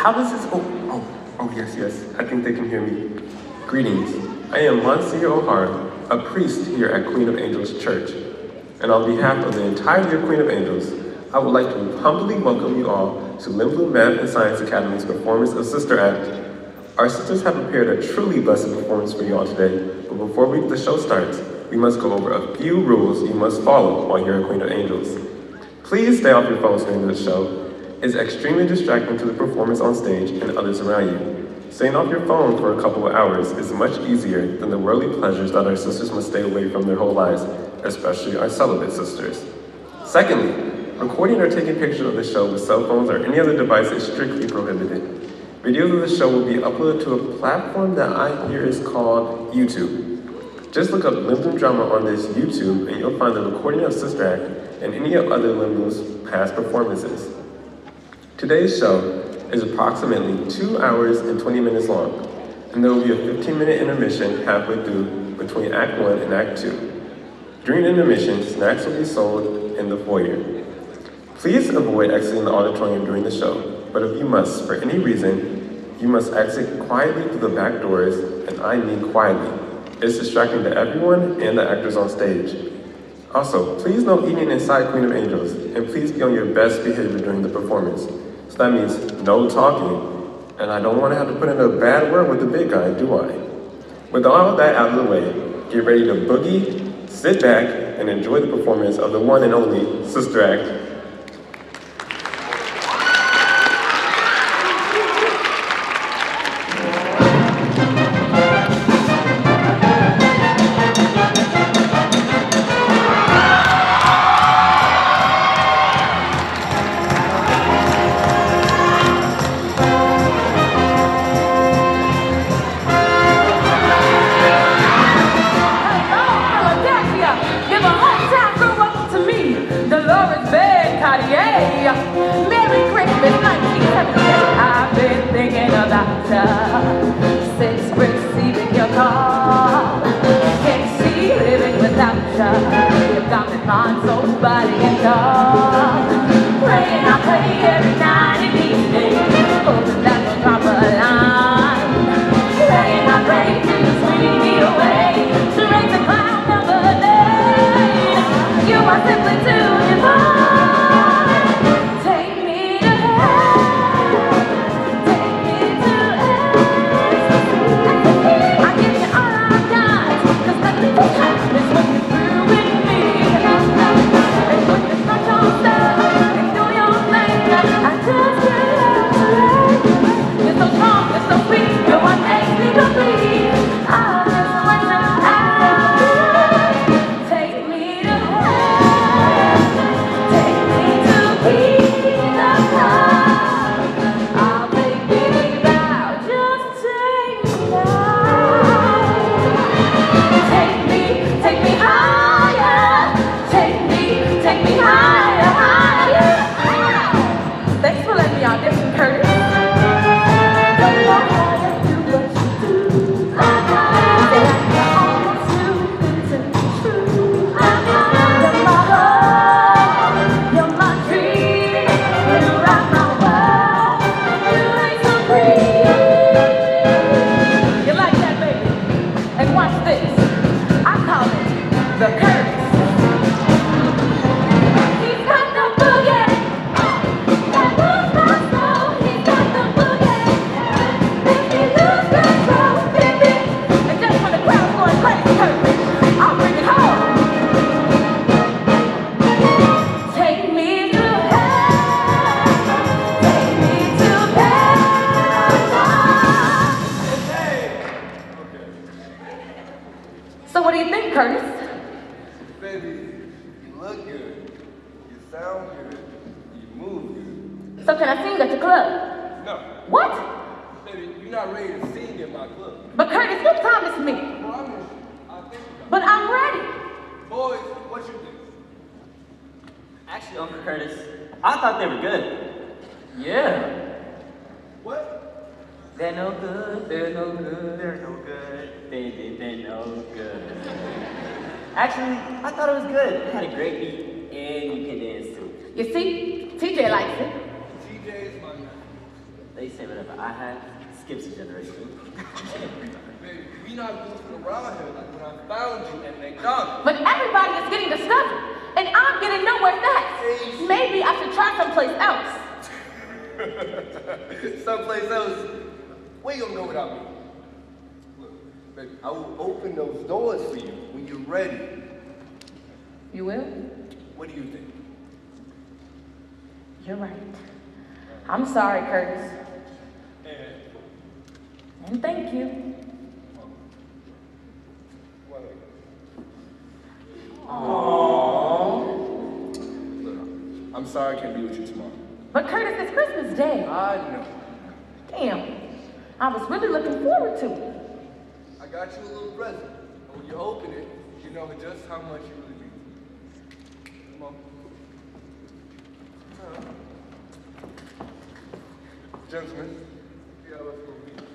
how does this, yes, I think they can hear me. Greetings, I am Monsignor O'Hara, a priest here at Queen of Angels Church. And on behalf of the entirety of Queen of Angels, I would like to humbly welcome you all to Lynn Math and Science Academy's performance of Sister Act. Our sisters have prepared a truly blessed performance for you all today, but before the show starts, we must go over a few rules you must follow while you're at Queen of Angels. Please stay off your phones during the show. It's extremely distracting to the performance on stage and others around you. Staying off your phone for a couple of hours is much easier than the worldly pleasures that our sisters must stay away from their whole lives, especially our celibate sisters. Secondly, recording or taking pictures of the show with cell phones or any other device is strictly prohibited. Videos of the show will be uploaded to a platform that I hear is called YouTube. Just look up Limblom Drama on this YouTube and you'll find the recording of Sister Act and any of other Limblom's past performances. Today's show is approximately 2 hours and 20 minutes long, and there will be a 15-minute intermission halfway through between Act 1 and Act 2. During intermission, snacks will be sold in the foyer. Please avoid exiting the auditorium during the show, but if you must, for any reason, you must exit quietly through the back doors, and I mean quietly. It's distracting to everyone and the actors on stage. Also, please no eating inside Queen of Angels, and please be on your best behavior during the performance. So that means no talking, and I don't want to have to put in a bad word with the big guy, do I? With all that out of the way, get ready to boogie, sit back, and enjoy the performance of the one and only Sister Act. Merry Christmas, 1978. I've been thinking about you since receiving your call. Can't see living without you. You've got me mind, soul, body, and all. Praying I pray every night and evening, hoping that you'll drop a line. Praying I pray till you swing me away to raise the cloud of the day. You are simply too divine. So what do you think, Curtis? Baby, you look good, you sound good, you move good. So can I sing at your club? No. What? Baby, you're not ready to sing at my club. But Curtis, you promised me. Promise, I think But I'm ready. Boys, what you think? Actually, Uncle Curtis, I thought they were good. Yeah. What? They're no good, they're no good, they're no good, they're no good. Actually, I thought it was good. It had a great beat, and you can dance too. You see, TJ likes it. TJ is my man. They say whatever. I had Skip's generation. Baby, we not goofing around here like when I found you at McDonald's. But everybody is getting discovered, and I'm getting nowhere fast. Maybe I should try someplace else. Someplace else. Where you gonna go without me? Look, baby, I will open those doors for you when you're ready. You will? What do you think? You're right. I'm sorry, Curtis. And thank you. Look, I'm sorry I can't be with you tomorrow. But Curtis, it's Christmas Day. I know. Damn. I was really looking forward to it. I got you a little present. And when you open it, you know just how much you really mean. Come on. Gentlemen, yeah, let's go meet.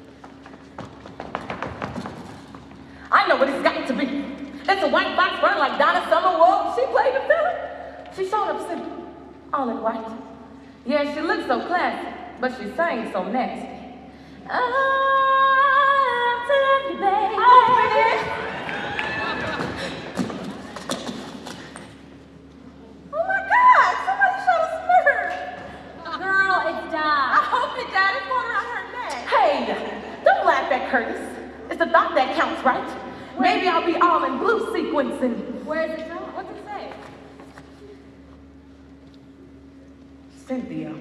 I know what it's got to be. It's a white box burn like Donna Summer. Whoa, she played the villain. She showed up singing, all in white. Yeah, she looked so classy, but she sang so nasty. I love to love you, baby. Open it. Oh my God, somebody showed a smirk. Girl, it's Dad. I hope it died. It's going around her neck. Hey, don't laugh at Curtis. It's the thought that counts, right? Maybe I'll be all in blue sequins and... Where is it from? What's it say? Cynthia.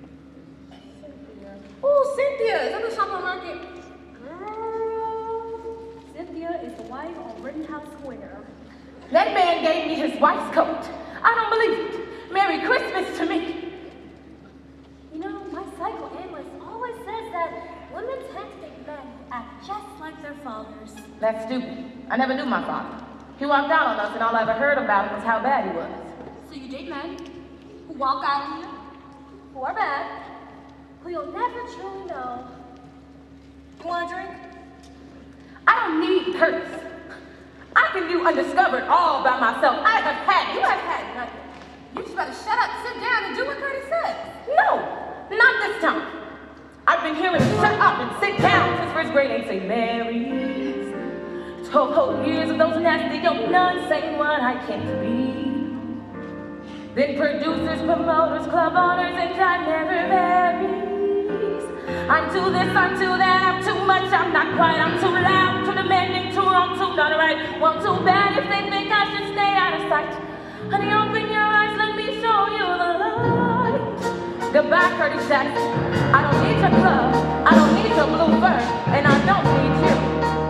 Oh, Cynthia. Is that the shop on Market? Girl. Cynthia is the wife on Rittenhouse Square. That man gave me his wife's coat. I don't believe it. Merry Christmas to me. You know, my psychoanalyst always says that women tend to think men act just like their fathers. That's stupid. I never knew my father. He walked out on us and all I ever heard about was how bad he was. So you date men who walk out on you, who are bad, who you'll never truly know. You want a drink? I don't need Curtis. I can do Undiscovered all by myself. I have had You have had nothing. You just better shut up, sit down, and do what Curtis says. No, not this time. I've been hearing him shut up and sit down since first grade and say Marys. 12 whole years of those nasty young nuns saying what I can't be. Then producers, promoters, club owners, and time never varies. I'm too this, I'm too that, I'm too much, I'm not quite, I'm too loud, too demanding, too wrong, too not right. Well, too bad if they think I should stay out of sight. Honey, open your eyes, let me show you the light. Goodbye, Curtis Jackson. I don't need your club, I don't need your blue fur, and I don't need you.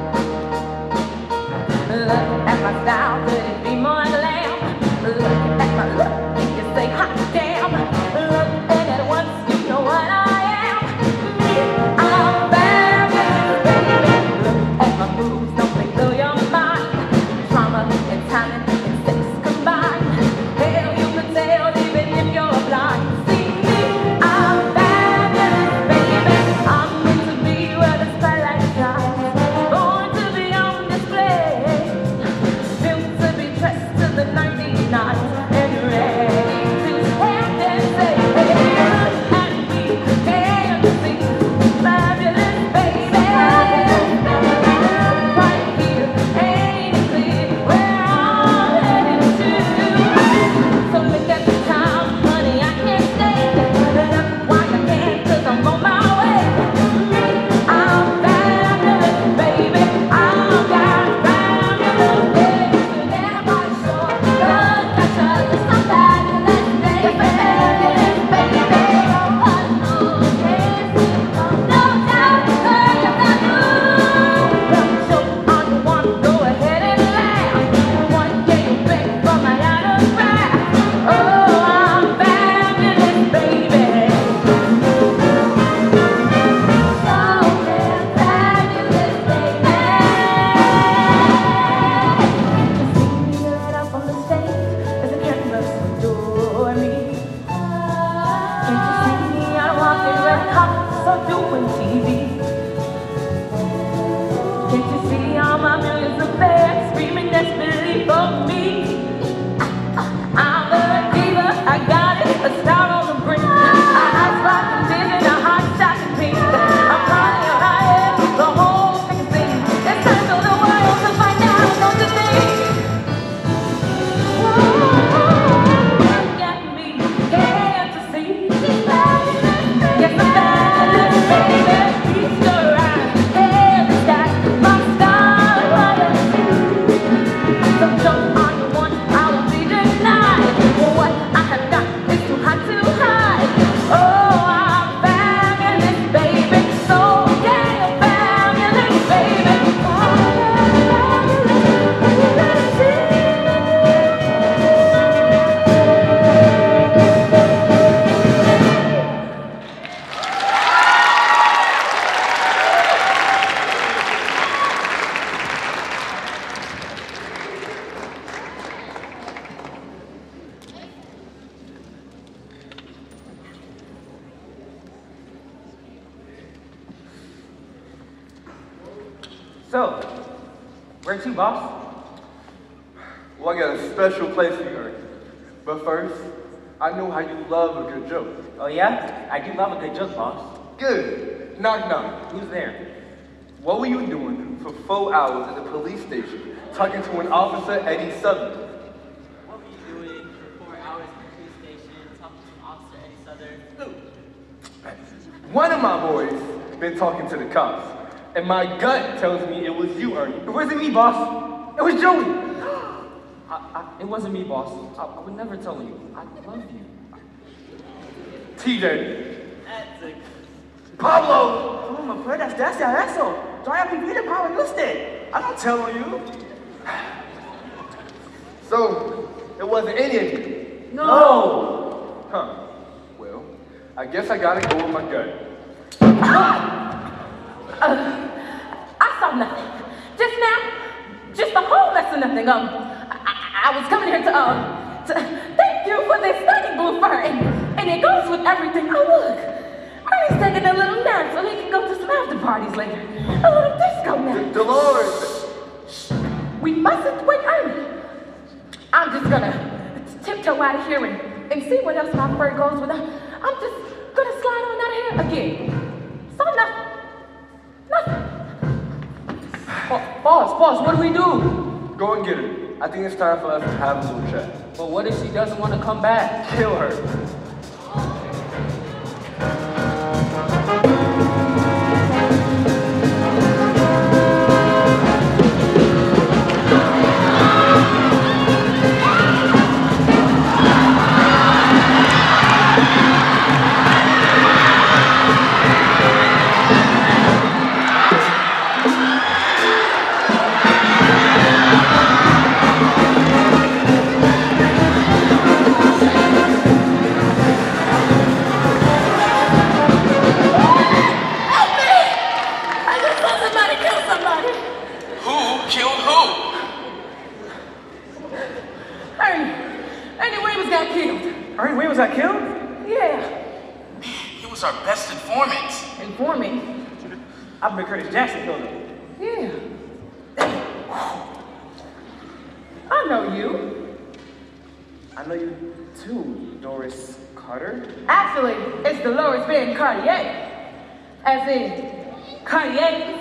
Look at my style, could it be more glam? Look at my look, you say hot damn. Look at once, you know what I am. Me, I'm fabulous, baby. Look at my moves, don't think through your mind. Trauma and talent and sex combined. Hell, you could tell even if you're blind. See me, I'm fabulous, baby. I'm meant to be where the spotlight shines. So, where to, boss? Well, I got a special place for you, Ernie. But first, I know how you love a good joke. Oh yeah? I do love a good joke, boss. Good. Knock, knock. Who's there? What were you doing for 4 hours at the police station talking to an officer, Eddie Southern? What were you doing for 4 hours at the police station talking to Officer Eddie Southern? Who? One of my boys been talking to the cops, and my gut tells me it was you, Ernie. It wasn't me, boss. It was Joey. It wasn't me, boss. I would never tell you. I love you. TJ. That's a... Pablo! Oh, my friend, that's the asshole. Don't have to be the power instead. I don't tell on you. So, it wasn't any of you? No. Huh. Well, I guess I gotta go with my gut. I saw nothing. Just now, just a whole mess of nothing. I was coming here to thank you for this stunning blue fur, and it goes with everything. Oh, look. Ernie's taking a little nap so he can go to some after parties later. A little disco nap. Dolores! We mustn't wake Ernie. I'm just gonna tiptoe out of here and see what else my fur goes with. I'm just gonna slide on out of here again. So nothing. Boss, what do we do? Go and get her. I think it's time for us to have a little chat. But what if she doesn't want to come back? Kill her. Ernie Williams got killed? Yeah. He was our best informant. Informing? I bet Curtis Jackson killed him. Yeah. I know you. I know you too, Doris Carter. Actually, it's Dolores Van Cartier. As in, Cartier.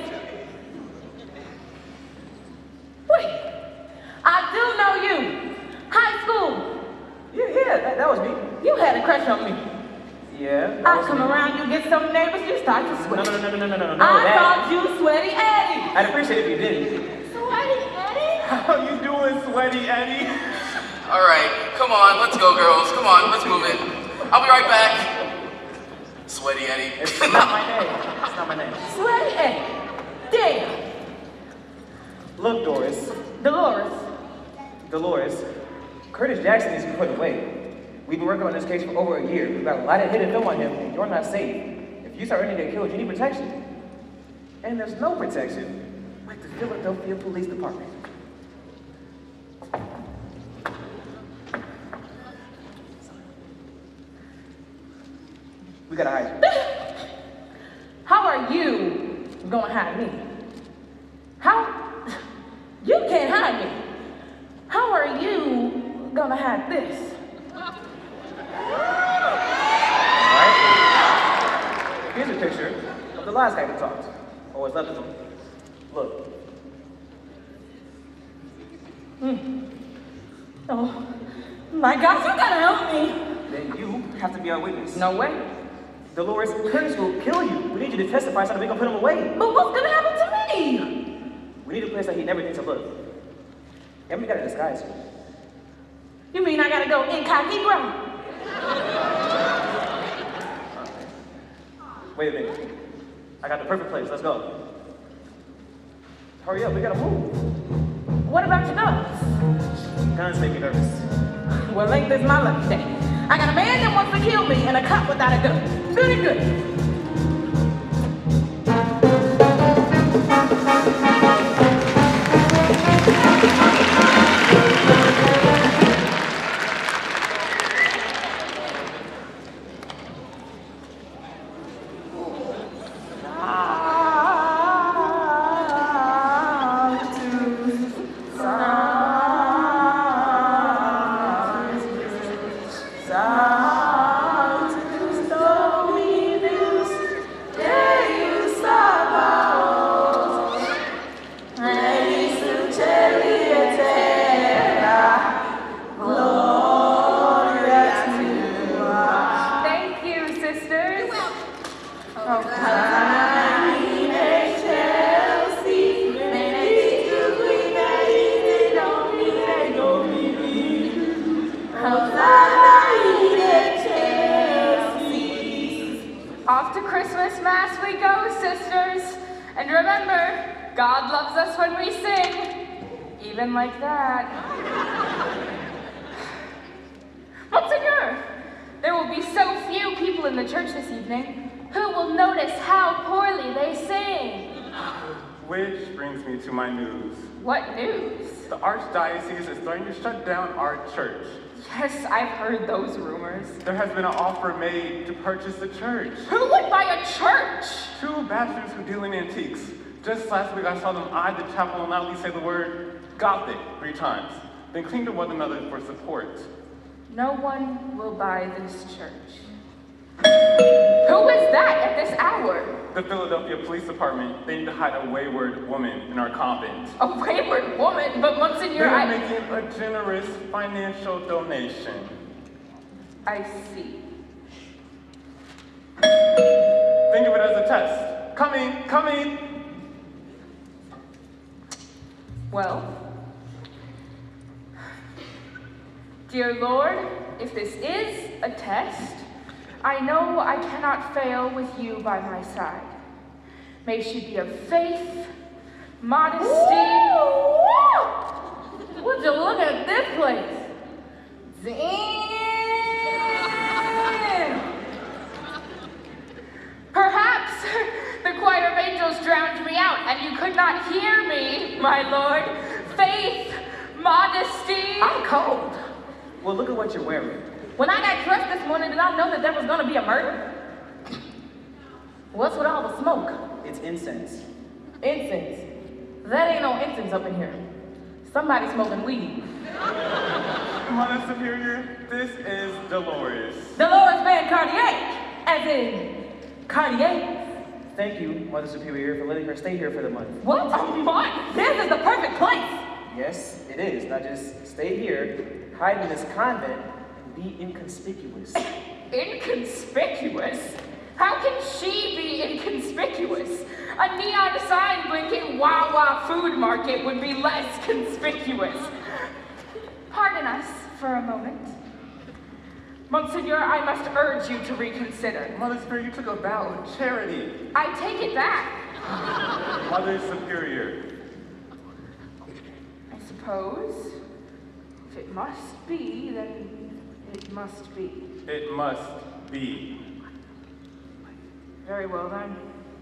Wait. I do know you. High school. Yeah, that was me. You had a crush on me. Yeah. that I was come me. around, you get some neighbors, you start to sweat. No. I that- called you Sweaty Eddie. I'd appreciate it if you didn't. Sweaty Eddie? How you doing, Sweaty Eddie? All right, come on, let's go, girls. Come on, let's move it. I'll be right back. Sweaty Eddie. It's not my name. It's not my name. Sweaty Eddie. Damn. Look, Doris. Dolores. Curtis Jackson needs to be put away. We've been working on this case for over a year. We've got a lot of hidden film on him, and you're not safe. If you start running to get killed, you need protection. And there's no protection like the Philadelphia Police Department. We gotta hide you. How are you gonna hide me? How? You can't hide me. How are you gonna hide this? Alright? Here's a picture of the last guy we talked. Or what's left of him. Look. Oh, my God, you gotta help me. Then you have to be our witness. No way. Dolores, Curtis will kill you. We need you to testify so that we can put him away. But what's gonna happen to me? We need a place that he never thinks to look. And we gotta disguise you. You mean I gotta go incognito? Wait a minute. I got the perfect place. Let's go. Hurry up, we gotta move. What about your guns? Guns make me nervous. Well, ain't this my lucky day? I got a man that wants to kill me and a cop without a gun. Very good. even like that. Monseigneur, there will be so few people in the church this evening. Who will notice how poorly they sing? Which brings me to my news. What news? The Archdiocese is starting to shut down our church. Yes, I've heard those rumors. There has been an offer made to purchase the church. Who would buy a church? 2 bachelors who deal in antiques. Just last week I saw them eye the chapel and loudly say the word Gothic 3 times, then cling to one another for support. No one will buy this church. Who is that at this hour? The Philadelphia Police Department, they need to hide a wayward woman in our convent. A wayward woman? But Monseigneur, They're making a generous financial donation. I see. Think of it as a test. Coming! Well, dear Lord, if this is a test, I know I cannot fail with you by my side. May she be of faith, modesty. Ooh! Would you look at this place? Damn! Perhaps the choir of angels drowned me out and you could not hear me, my Lord. Faith, modesty. I'm cold. Well, look at what you're wearing. When I got dressed this morning, did I know that there was going to be a murder? What's with all the smoke? It's incense. Incense? That ain't no incense up in here. Somebody smoking weed. Mother Superior, this is Dolores. Dolores Van Cartier, as in Cartier. Thank you, Mother Superior, for letting her stay here for the month. What a month? This is the perfect place. Yes, it is. Now just stay here, hide in this convent, and be inconspicuous. Inconspicuous? How can she be inconspicuous? A neon sign blinking Wawa food market would be less conspicuous. Pardon us for a moment. Monseigneur, I must urge you to reconsider. Mother Superior, you took a vow of charity. I take it back. Mother Superior. I suppose if it must be, then it must be. It must be. Very well then.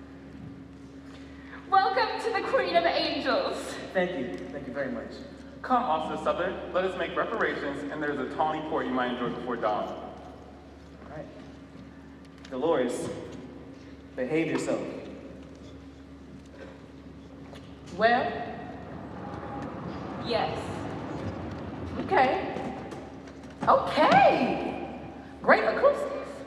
Welcome to the Queen of Angels. Thank you very much. Come, Officer Southern, let us make reparations, and there's a tawny port you might enjoy before dawn. All right. Dolores, behave yourself. Well, yes. Okay. Great acoustics.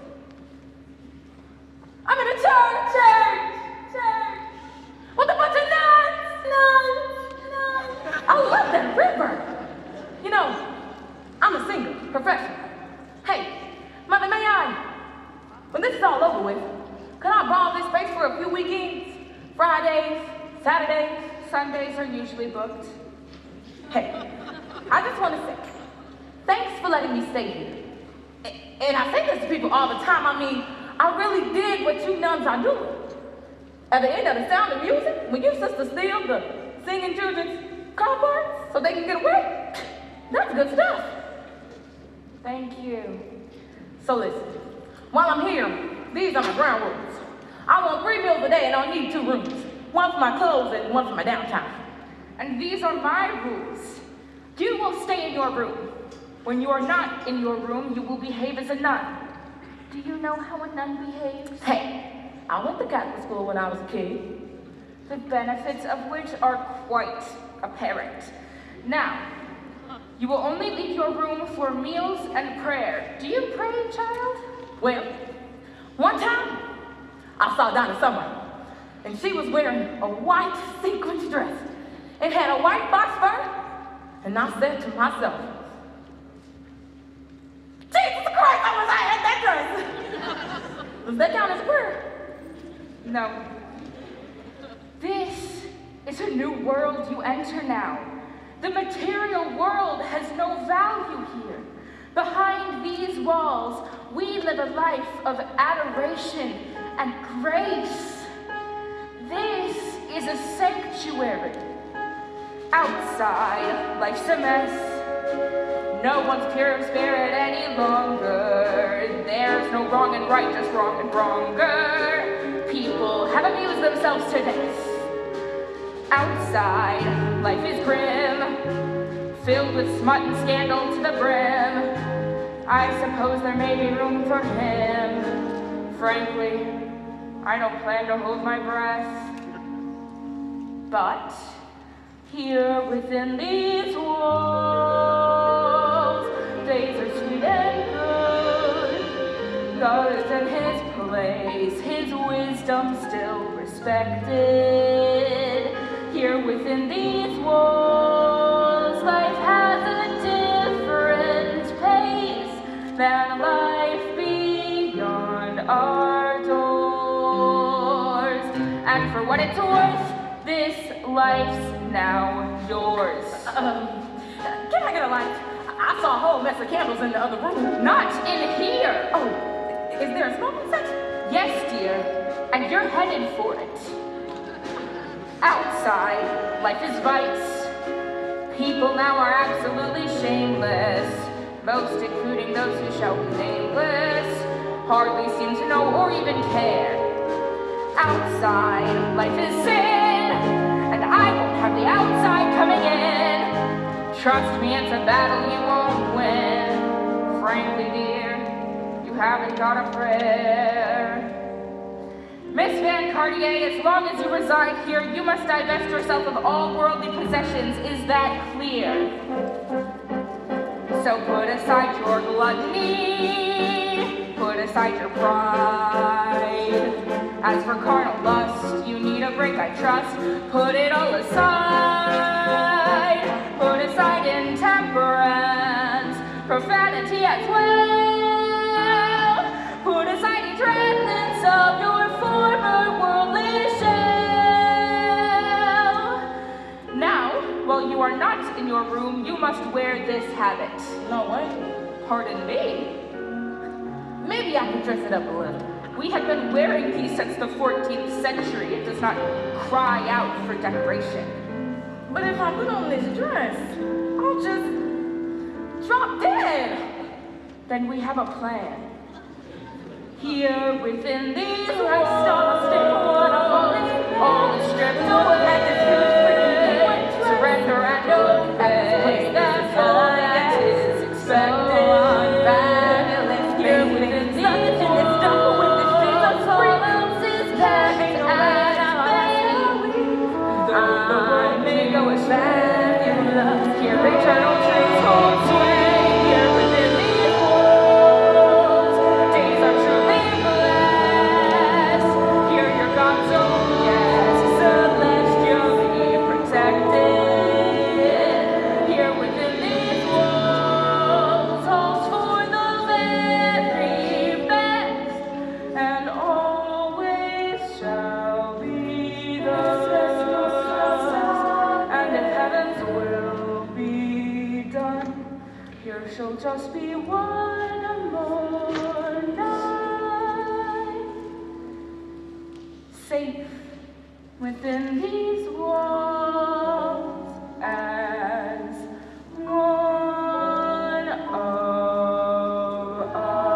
I'm in a church. With a bunch of nuns. I love that river. You know, I'm a singer, professional. Hey, Mother, may I? When this is all over with, can I borrow this space for a few weekends? Fridays, Saturdays, Sundays are usually booked. Hey, I just want to say, thanks for letting me stay here. And I say this to people all the time. I mean, I really dig what you nuns are doing. At the end of the Sound of Music, when you sisters steal the singing children's car parts so they can get away, that's good stuff. Thank you. So listen, while I'm here, these are my ground rules. I want 3 meals a day and I'll need 2 rooms. One for my clothes and one for my downtime. And these are my rules. You will stay in your room. When you are not in your room, you will behave as a nun. Do you know how a nun behaves? Hey, I went to Catholic school when I was a kid. The benefits of which are quite apparent. Now, you will only leave your room for meals and prayer. Do you pray, child? Well, one time, I saw Donna Summer, and she was wearing a white sequin dress. It had a white box fur, and I said to myself, Jesus Christ, I wish I had that dress. Does that count as prayer? No. This is a new world you enter now. The material world has no value here. Behind these walls, we live a life of adoration and grace. This is a sanctuary. Outside, life's a mess. No one's pure of spirit any longer. There's no wrong and right, just wrong and wronger. People have amused themselves to death. Outside, life is grim, filled with smut and scandal to the brim. I suppose there may be room for him. Frankly, I don't plan to hold my breath. But here within these walls, days are sweet and good. God is in his place, his wisdom still respected. Here within these walls, life has a different pace than life beyond our doors. And for what it's worth, this life's now yours. Can I get a light? I saw a whole mess of candles in the other room. Not in here. Oh, is there a smoking section? Yes, dear, and you're headed for it. Outside, life is vice. People now are absolutely shameless, most including those who shall be nameless, hardly seem to know or even care. Outside, life is sin, and I won't have the outside coming in. Trust me, it's a battle you won't win. Frankly, dear, you haven't got a prayer. Miss Van Cartier, as long as you reside here, you must divest yourself of all worldly possessions. Is that clear? So put aside your gluttony, put aside your pride. As for carnal lust, you need a break, I trust. Put it all aside. Put aside intemperance, profanity as well. Put aside each remnants of your former worldly shell. Now, while you are not in your room, you must wear this habit. No way. Pardon me? Maybe I can dress it up a little. We have been wearing these since the 14th century. It does not cry out for decoration. But if I put on this dress, I'll just drop dead. Then we have a plan. Here within these walls, all is stripped away. Surrender and obey. That's all that is expected. Here within these walls, all else is packed and though the world may go astray, here eternal truth holds sway. Here within these walls, days are truly blessed. Here your God's own yes, celestially protected. Here within these walls, holds for the very best, and always shall be thus. And if heaven's will be done, here shall just be one more night, safe within these walls as one of us.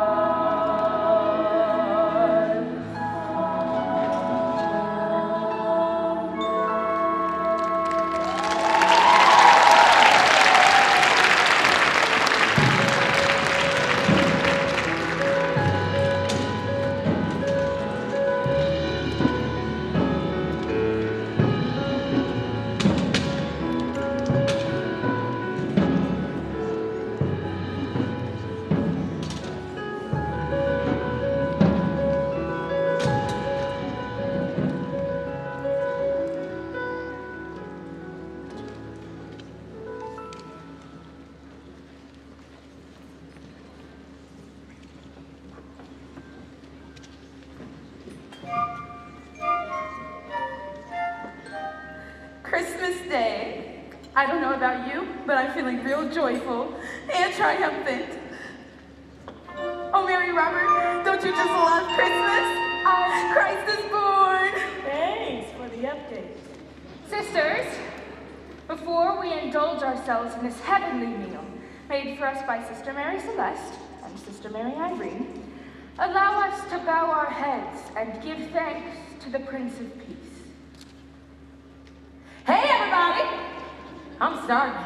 Christmas Day. I don't know about you, but I'm feeling real joyful and triumphant. Oh, Mary Robert, don't you just love Christmas? Christ is born. Thanks for the update. Sisters, before Before we indulge ourselves in this heavenly meal, made for us by Sister Mary Celeste and Sister Mary Irene, allow us to bow our heads and give thanks to the Prince of Peace. Hey, everybody! I'm starving.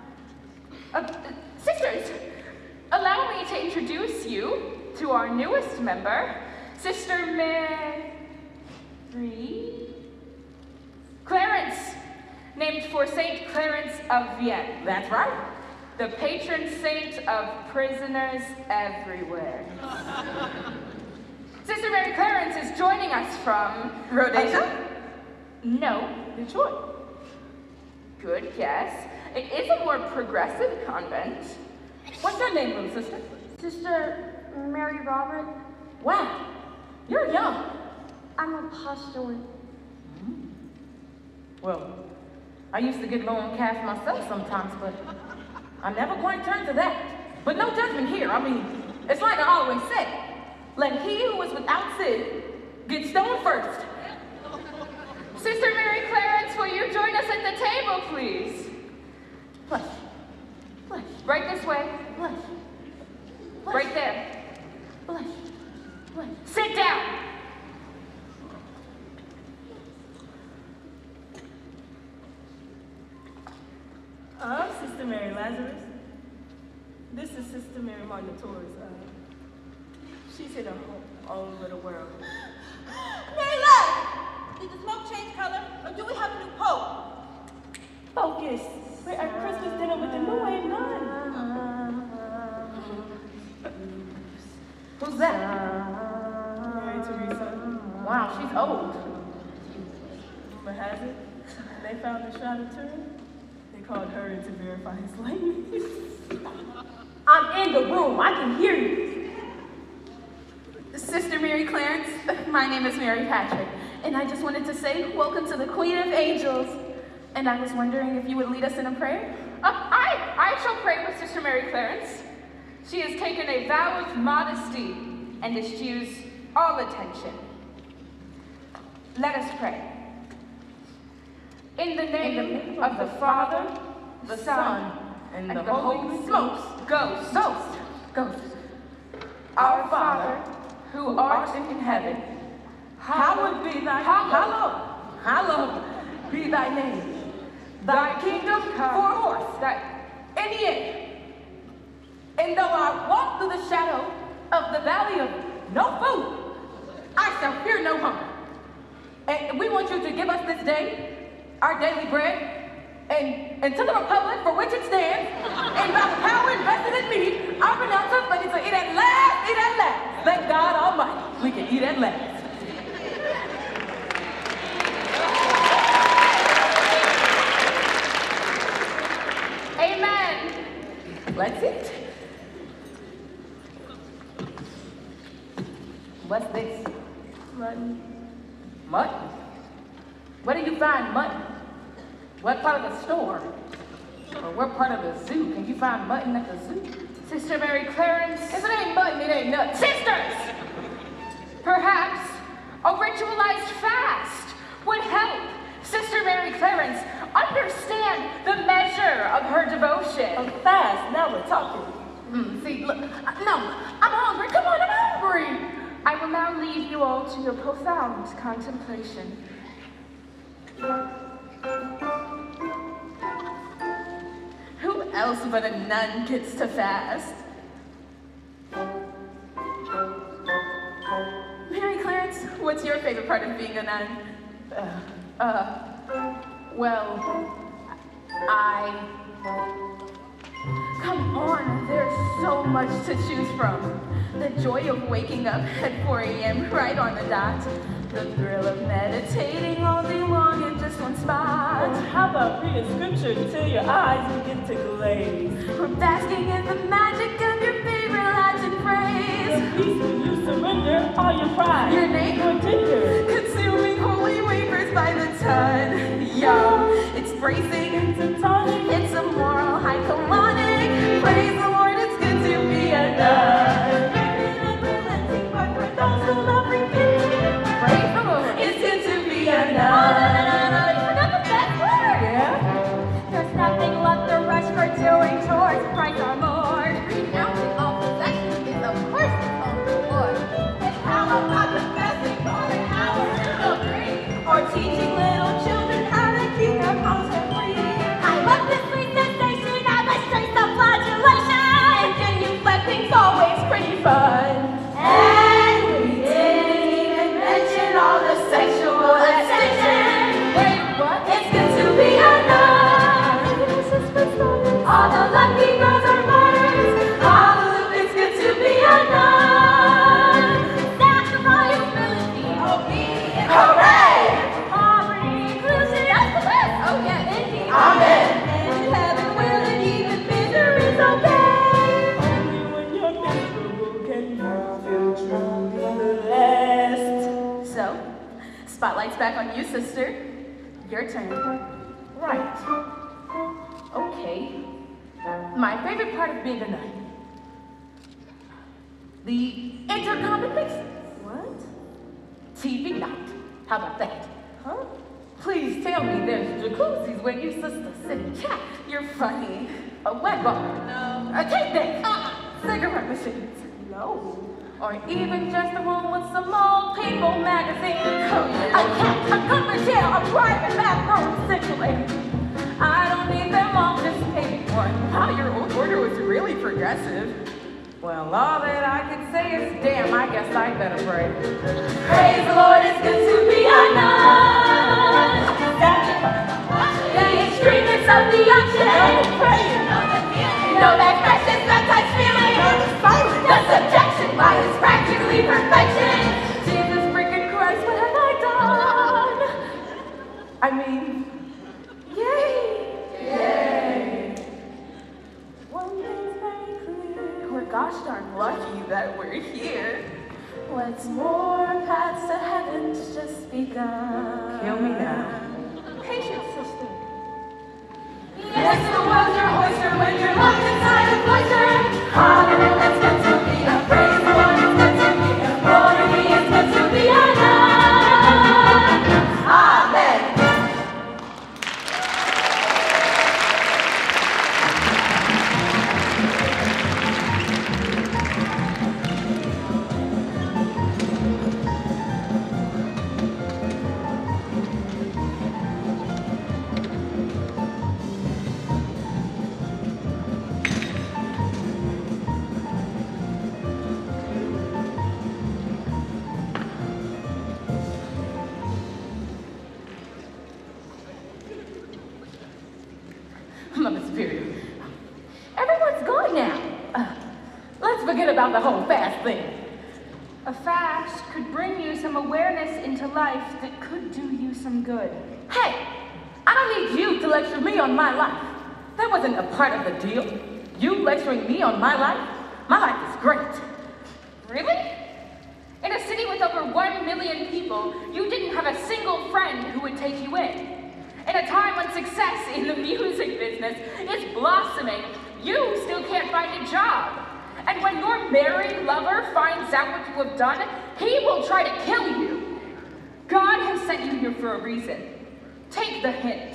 Sisters, allow me to introduce you to our newest member, Sister Mary Clarence, named for Saint Clarence of Vienne. That's right. The patron saint of prisoners everywhere. Sister Mary Clarence is joining us from... Rhodesia? No, Detroit. Good guess. It is a more progressive convent. What's your name, little sister? Sister Mary Robert, Wow, you're young. I'm a postulant. Well, I used to get low on cash myself sometimes, but I never quite turned to that. But no judgment here. I mean, it's like I always say, let he who is without sin get stoned first. Sister Mary Clarence, will you join us at the table, please? Push. Push. Right this way. Push. Push. Right there. Push. Push. Sit down. I'm Sister Mary Lazarus. This is Sister Mary Martin Torres. She's in her own little world. Mary Love, did the smoke change color, or do we have a new pope? Focus. We're at Christmas dinner with the new wave nun. Who's that? Mary Teresa. Wow, she's old. Rumor has it, when they found the Shroud of Turin, they called her in to verify his likeness. I'm in the room. I can hear you. Sister Mary Clarence, my name is Mary Patrick, and I just wanted to say welcome to the Queen of Angels. And I was wondering if you would lead us in a prayer? I shall pray with Sister Mary Clarence. She has taken a vow of modesty and eschews all attention. Let us pray. In the name of the Father, the Son, and the Holy Ghost. Ghost. Our Father, who art in heaven, hallowed be thy hallowed be thy name. Thy kingdom come forth, in the end. And though I walk through the shadow of the valley of no food, I shall fear no hunger. And we want you to give us this day our daily bread, and to the republic for which it stands, and by the power invested in me, I pronounce us ready to eat at last, eat at last. Thank God Almighty, we can eat at last. Amen. Let's eat. What's this? Mutton. Mutton? Where do you find mutton? What part of the store? Or what part of the zoo can you find mutton at the zoo? Sister Mary Clarence. If it ain't mutton, it ain't nuts. Sisters! Perhaps a ritualized fast would help Sister Mary Clarence understand the measure of her devotion. A fast, now we're talking. See, look, no, I'm hungry. Come on, I'm hungry. I will now leave you all to your profound contemplation. Who else but a nun gets to fast? Mary Clarence, what's your favorite part of being a nun? Well, come on, there's so much to choose from. The joy of waking up at 4 a.m. right on the dot. The thrill of meditating all day long in just one spot. How about reading scripture until your eyes begin to glaze? Or basking in the magic of your favorite Latin phrase. The peace when you surrender all your pride. Your name? Your gender. Consuming holy wafers by the ton. Yum, it's bracing. It's a tonic. It's a moral high colonic. Praise the Lord, it's good to be a nun. Those who love repenting. Praise the Lord, it's good to be a nun. You forgot the best word. Yeah? There's spotlight's back on you, sister. Your turn. Right. Okay. My favorite part of being a nun. The intercommon mixes. What? TV night. How about that? Huh? Please tell me there's jacuzzis where you sisters sit and chat. You're funny. A wet bar. No. A cake date. Cigarette machines. No. Or even just a room with some old people magazines. Oh, yeah. A cat, a comfort chair, a private bathroom, central air. I don't need them all, just maybe one. Wow, your old order was really progressive. Well, all that I can say is, damn, I guess I'd better pray. Praise the Lord, it's good to be a nun. The extremeness of the ocean. Know that precious, baptized feeling. The subjection, why it's practically perfection. Jesus freaking Christ, what have I done? I mean, yay! Yay! One thing's very clear. We're gosh darn lucky that we're here. What's more, paths to heaven's just begun. Kill me now. Patience, sister. Yes, the world's your oyster when you're locked inside a cloister. Hallelujah, it's good to be a praise the Lord, it's good to be a glory, it's good to be a nun. Amen. Mother Superior, everyone's gone now. Let's forget about the whole fast thing. A fast could bring you some awareness into life that could do you some good. Hey, I don't need you to lecture me on my life. That wasn't a part of the deal. You lecturing me on my life? My life is great. Really? In a city with over 1 million people, you didn't have a single friend who would take you in. In a time when success in the music business is blossoming, you still can't find a job. And when your married lover finds out what you have done, he will try to kill you. God has sent you here for a reason. Take the hint.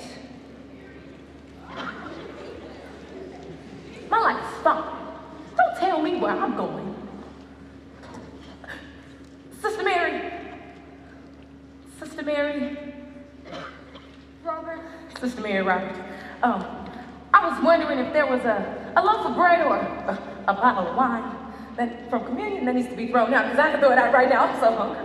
My life is fine. Don't tell me where I'm going. Sister Mary. Sister Mary. Robert, Sister Mary Robert. I was wondering if there was a loaf of bread or a bottle of wine that from communion that needs to be thrown out, because I can throw it out right now. I'm so hungry.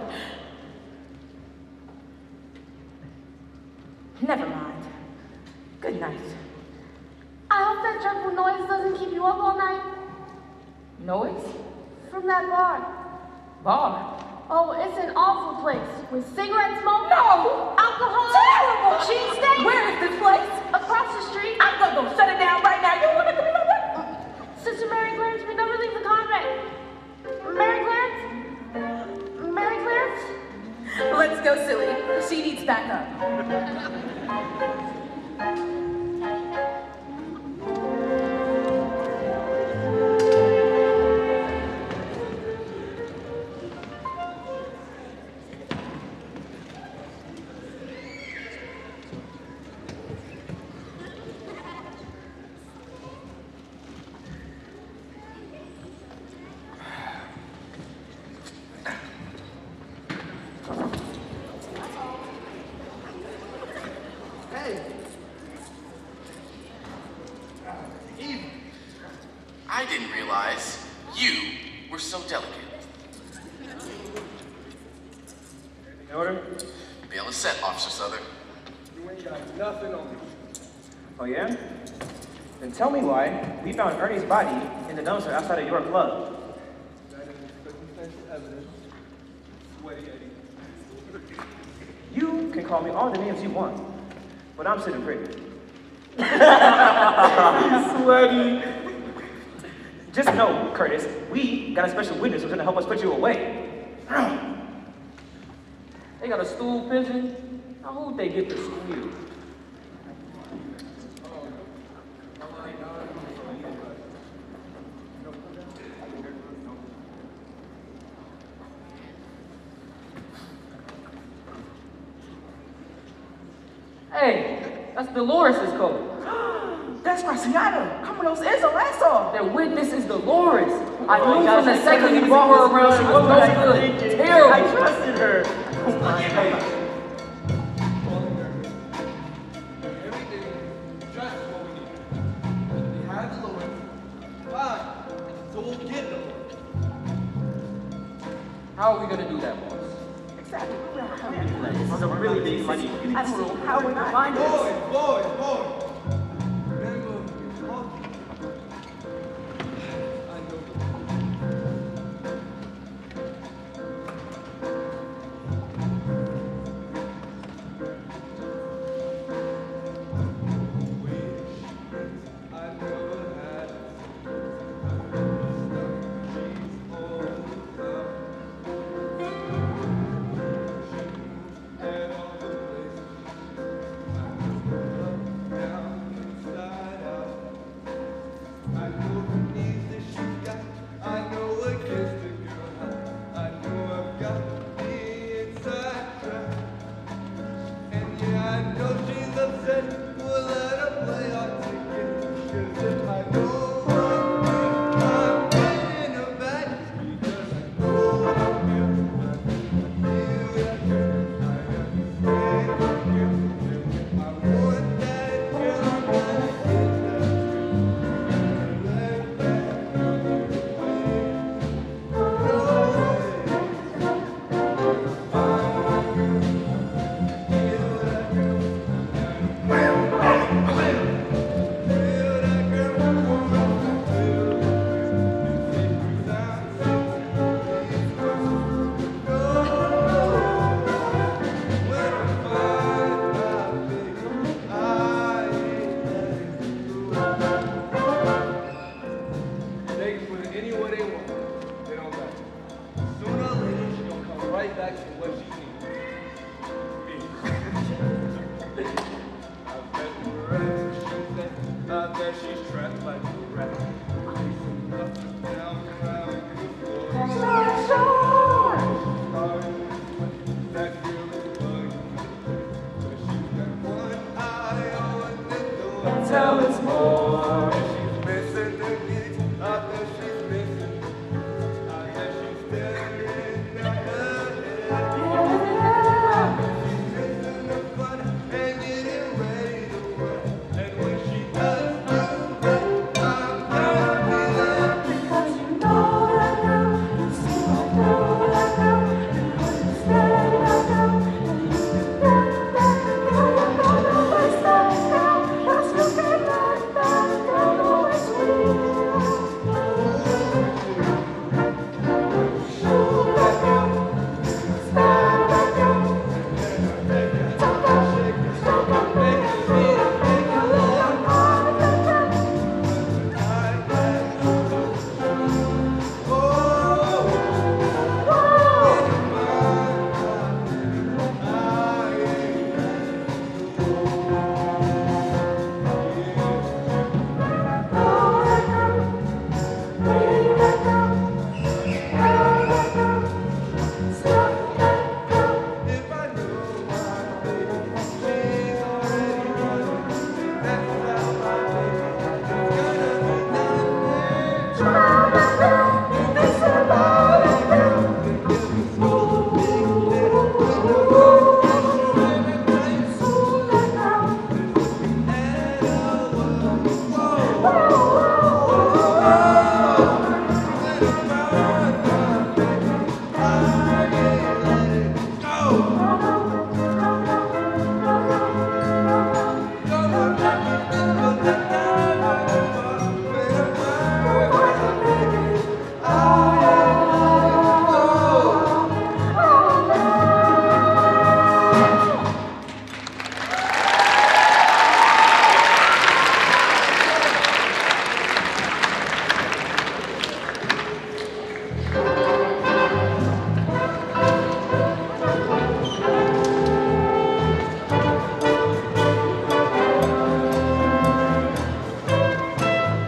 Never mind. Good night. I hope that dreadful noise doesn't keep you up all night. Noise? From that bar. Bar? Oh, it's an awful place with cigarette smoke. No! Alcohol. Terrible! Cheesesteak. Where is this place? Across the street. I'm gonna go shut it down right now. You want to come over? Sister Mary Clarence, we never leave the convent. Mary Clarence? Mary Clarence? Let's go, silly. She needs backup. I didn't realize you were so delicate. In order? Bail is set, Officer Southern. You ain't got nothing on me. Oh, yeah? Then tell me why we found Ernie's body in the dumpster outside of your club. That is circumstantial evidence. Sweaty Eddie. You can call me all the names you want, but I'm sitting pretty. Sweaty. Just know, Curtis, we got a special witness who's gonna help us put you away. They got a stool pigeon, I hope they get the squeal. Hey, that's Dolores' coat. That's Marciano. Comoros is a lasso. Their witness is Dolores. I knew from the second you brought her around, she was no good. Terrible. I trusted her. Oh my God. Everything just what we need. We have the Lord. Fine. So we'll get the Lord. How are we gonna do that, boss? Exactly. This is a really big money. I don't know how we're gonna find this. Boys. Remember, you're talking. I know you. I never had she's all up. And all the places I down inside out. I know the needs that she's got. I know against the girl. I know I've got the inside track. And yeah, I know she's upset. We'll let her play our ticket. 'Cause if I know one thing, I'm getting her back. Because I know I'm good. I feel that girl. I understand that girl. I want that girl. I'm gonna get that girl. Let that girl get away. No way. Find that girl. Feel that girl. Feel that girl. They can put it anywhere they want. They don't matter. Sooner or later, she's gonna come right back to what she needs. I bet the rest, she said. I bet she's trapped like a rat. Pacing up and down around the floor. She's starting that girl is bugging. But she's got one eye on the door. Tell us more. She's missing the gigs. I bet she's missing. I bet she's staring at her head. I bet she's missing the fun and getting ready to run. And when she does do that, I'm gonna be there. Because you know that girl, you see I know that girl, you understand that girl, and you can get that girl, you're gonna waste that girl, cause you can let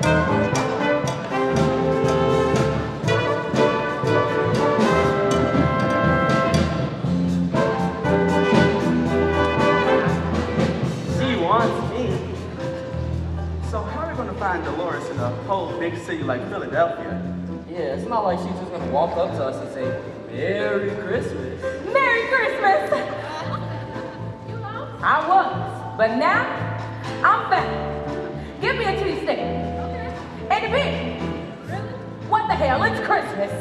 She wants me. So how are we gonna find Dolores in a whole big city like Philadelphia? Yeah, it's not like she's just gonna walk up to us and say, Merry Christmas. Merry Christmas! I was, but now I'm back. Give me a cheesesteak. And a beer. What the hell? It's Christmas.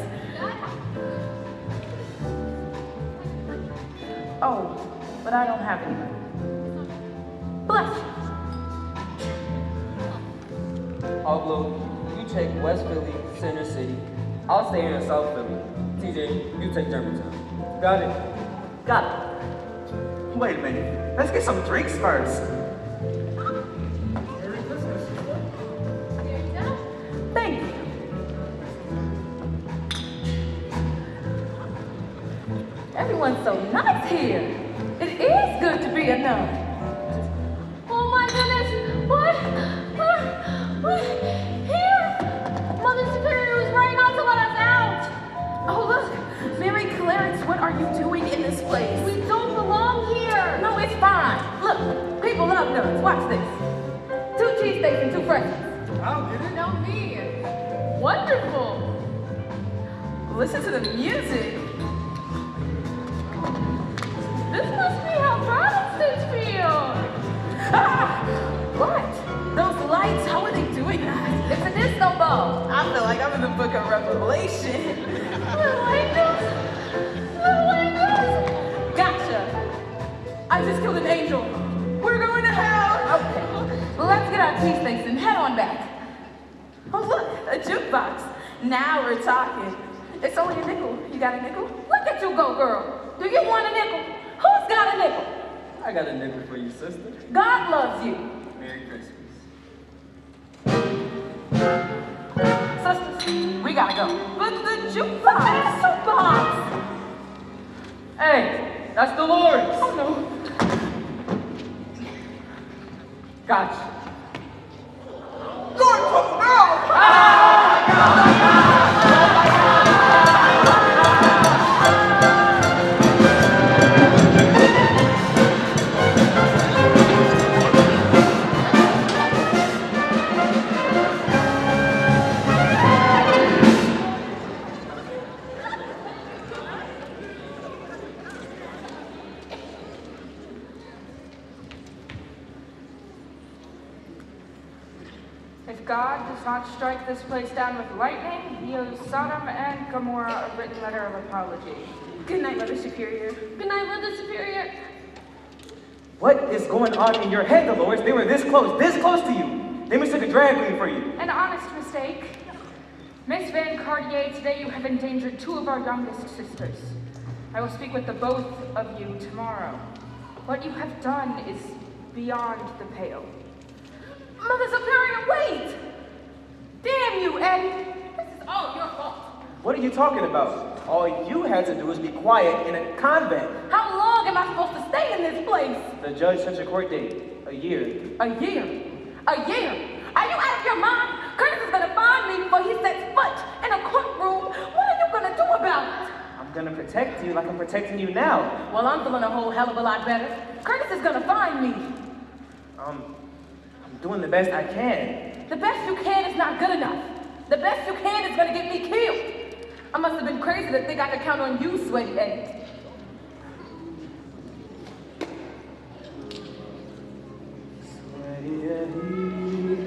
Oh, but I don't have any money. Bless you. Pablo, you take West Philly, Center City. I'll stay here in South Philly. TJ, you take Germantown. Got it? Got it. Wait a minute. Let's get some drinks first. Thank you. Everyone's so nice here. It is good to be a nun. Oh my goodness! What? Here! Mother Superior was right not to let us out! Oh, look. Mary Clarence, what are you doing in this place? We don't belong here! No, it's fine. Look, people love nuns. Watch this. 2 cheesesteaks and 2 freshies. I'll get it. No, me. Wonderful! Listen to the music. This must be how Protestants feel! Ah! What? Those lights, how are they doing that? It's a disco ball! I feel like I'm in the book of Revelation. Little angels! Little angels! Gotcha. I just killed an angel. We're going to hell. Okay. Well, let's get our cheesesteaks and head on back. Oh, look, a jukebox. Now we're talking. It's only a nickel. You got a nickel? Look at you go, girl. Do you want a nickel? Who's got a nickel? I got a nickel for you, sister. God loves you. Merry Christmas. Sisters, we gotta go. But the jukebox. Jukebox. Hey, that's Dolores. Oh, no. Gotcha. Good for now! If God does not strike this place down with lightning, he owes Sodom and Gomorrah a written letter of apology. Good night, Mother Superior. Good night, Mother Superior. What is going on in your head, Dolores? They were this close to you. They mistook a drag queen for you. An honest mistake. Miss Van Cartier, today you have endangered 2 of our youngest sisters. I will speak with the both of you tomorrow. What you have done is beyond the pale. Mother Superior, wait! Damn you, Eddie. This is all your fault. What are you talking about? All you had to do was be quiet in a convent. How long am I supposed to stay in this place? The judge set your court date. A year. A year? A year? Are you out of your mind? Curtis is gonna find me before he sets foot in a courtroom. What are you gonna do about it? I'm gonna protect you like I'm protecting you now. Well, I'm feeling a whole hell of a lot better. Curtis is gonna find me. I'm doing the best I can. The best you can is not good enough. The best you can is gonna get me killed. I must have been crazy to think I could count on you, Sweaty Eddie. Sweaty Eddie.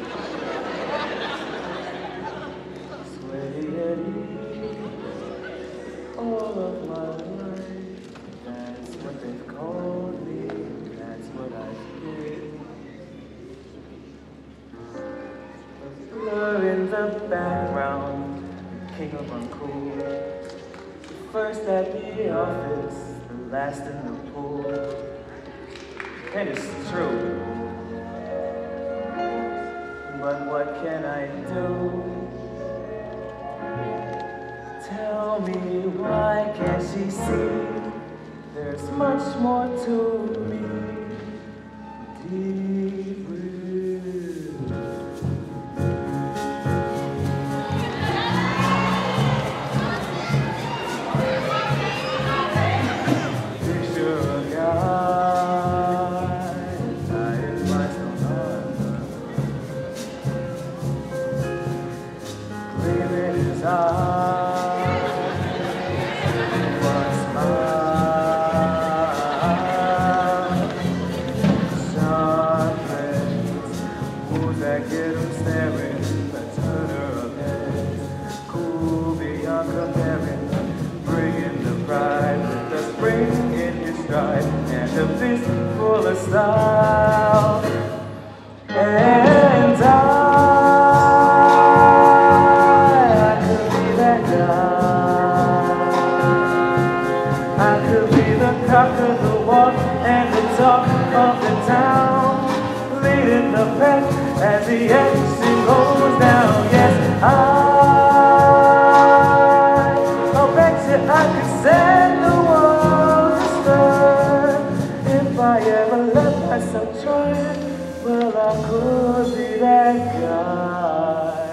Sweaty Eddie. All of my life. That's what they've called me. That's what I've been. Blur in the background, king of uncool. First at the office, the last in the pool. That is true. But what can I do? Tell me, why can't she see? There's much more to me. Deep roots. What's mine? Sharp friends, who's that kid who's staring? Let's put her up heads. Cool beyond comparing, bringing the pride with the spring in his stride and a fist full of style. And I could be that guy. I could be the cock of the walk and the talk of the town, leading the pack as the action goes down. Yes, I'll bet you I could set the world astray if I ever let myself try it. Well, I could be that guy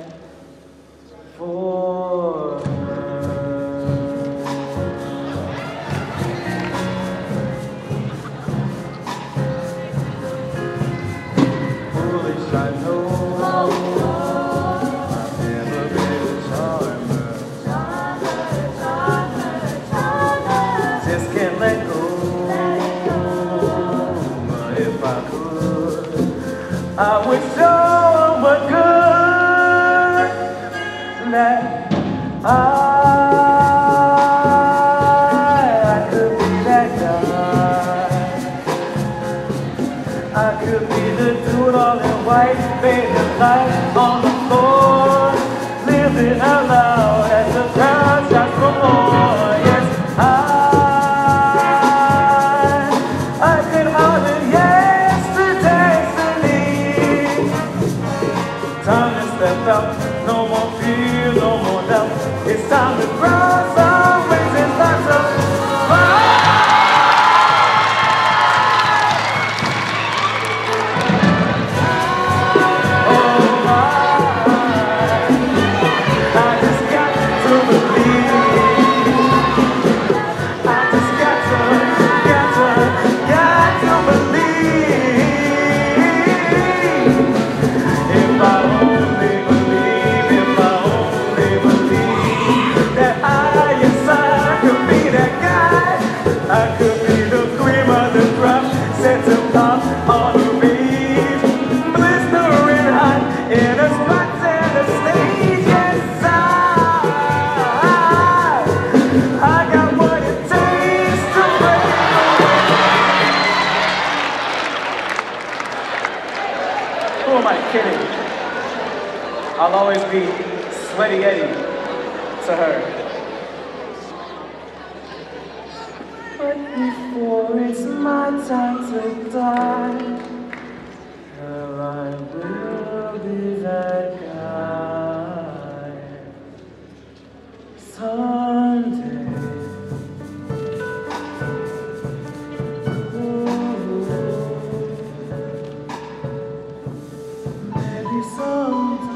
for her. Foolish, I know. I've never been a charmer. Just can't let go. But if I could, I would show what good that I could be that guy. I could be the dude all in white, faded light on the floor, living out loud as the crowd shouts for more. Yes, I could honor yesterday's belief. Time to step out, no more fear, no more doubt. It's time to cross some raising lots of fire. I just got to believe. I just got to believe. If I only believe, that I, yes, I could be that guy. I could be the cream of the crop, set to pop on the beat, blistering hot in a spot and a stage. Yes, I got what it takes to break away. Who am I kidding? I'll always be Sweaty Eddie to her. But before it's my time to die, girl, I will be that guy someday. Maybe someday.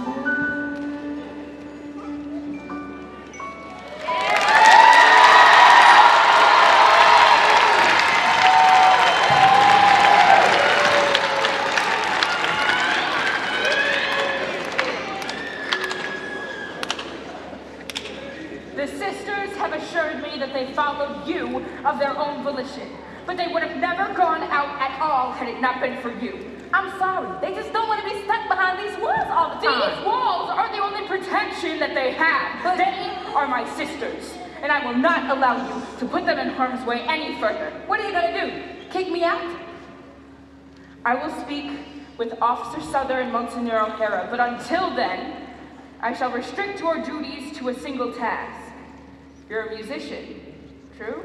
The sisters have assured me that they followed you of their own volition, but they would have never gone out at all had it not been for you. I'm sorry. They just don't want to be stuck behind these walls all the time. These walls are the only protection that they have. But they are my sisters, and I will not allow you to put them in harm's way any further. what are you gonna do? Kick me out? I will speak with Officer Souther and Monsignor O'Hara, but until then, I shall restrict your duties to a single task. You're a musician, true?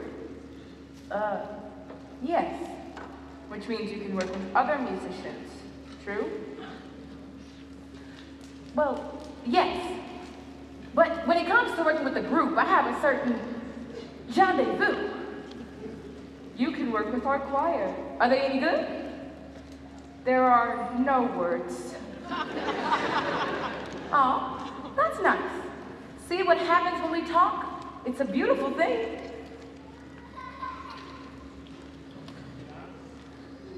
Yes. Which means you can work with other musicians, true? Well, yes. But when it comes to working with a group, I have a certain rendezvous. You can work with our choir. Are they any good? There are no words. Oh, that's nice. See what happens when we talk? It's a beautiful thing.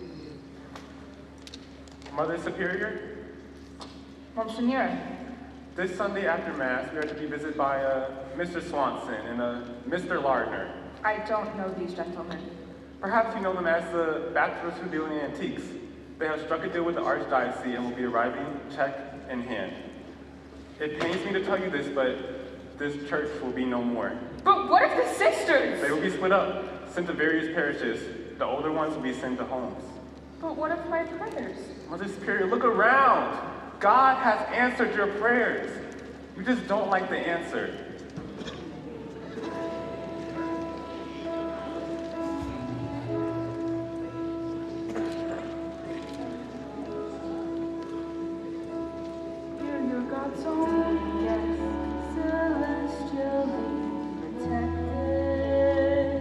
Mother Superior? Monsignor, This Sunday after Mass, we are to be visited by Mr. Swanson and Mr. Lardner. I don't know these gentlemen. Perhaps you know them as the bachelors who deal in antiques. They have struck a deal with the Archdiocese and will be arriving check in hand. It pains me to tell you this, but this church will be no more. But what of the sisters? They will be split up, sent to various parishes. The older ones will be sent to homes. But what of my brothers? Mother Superior, look around. God has answered your prayers. You just don't like the answer. Hear your God's own, yes, celestially protected.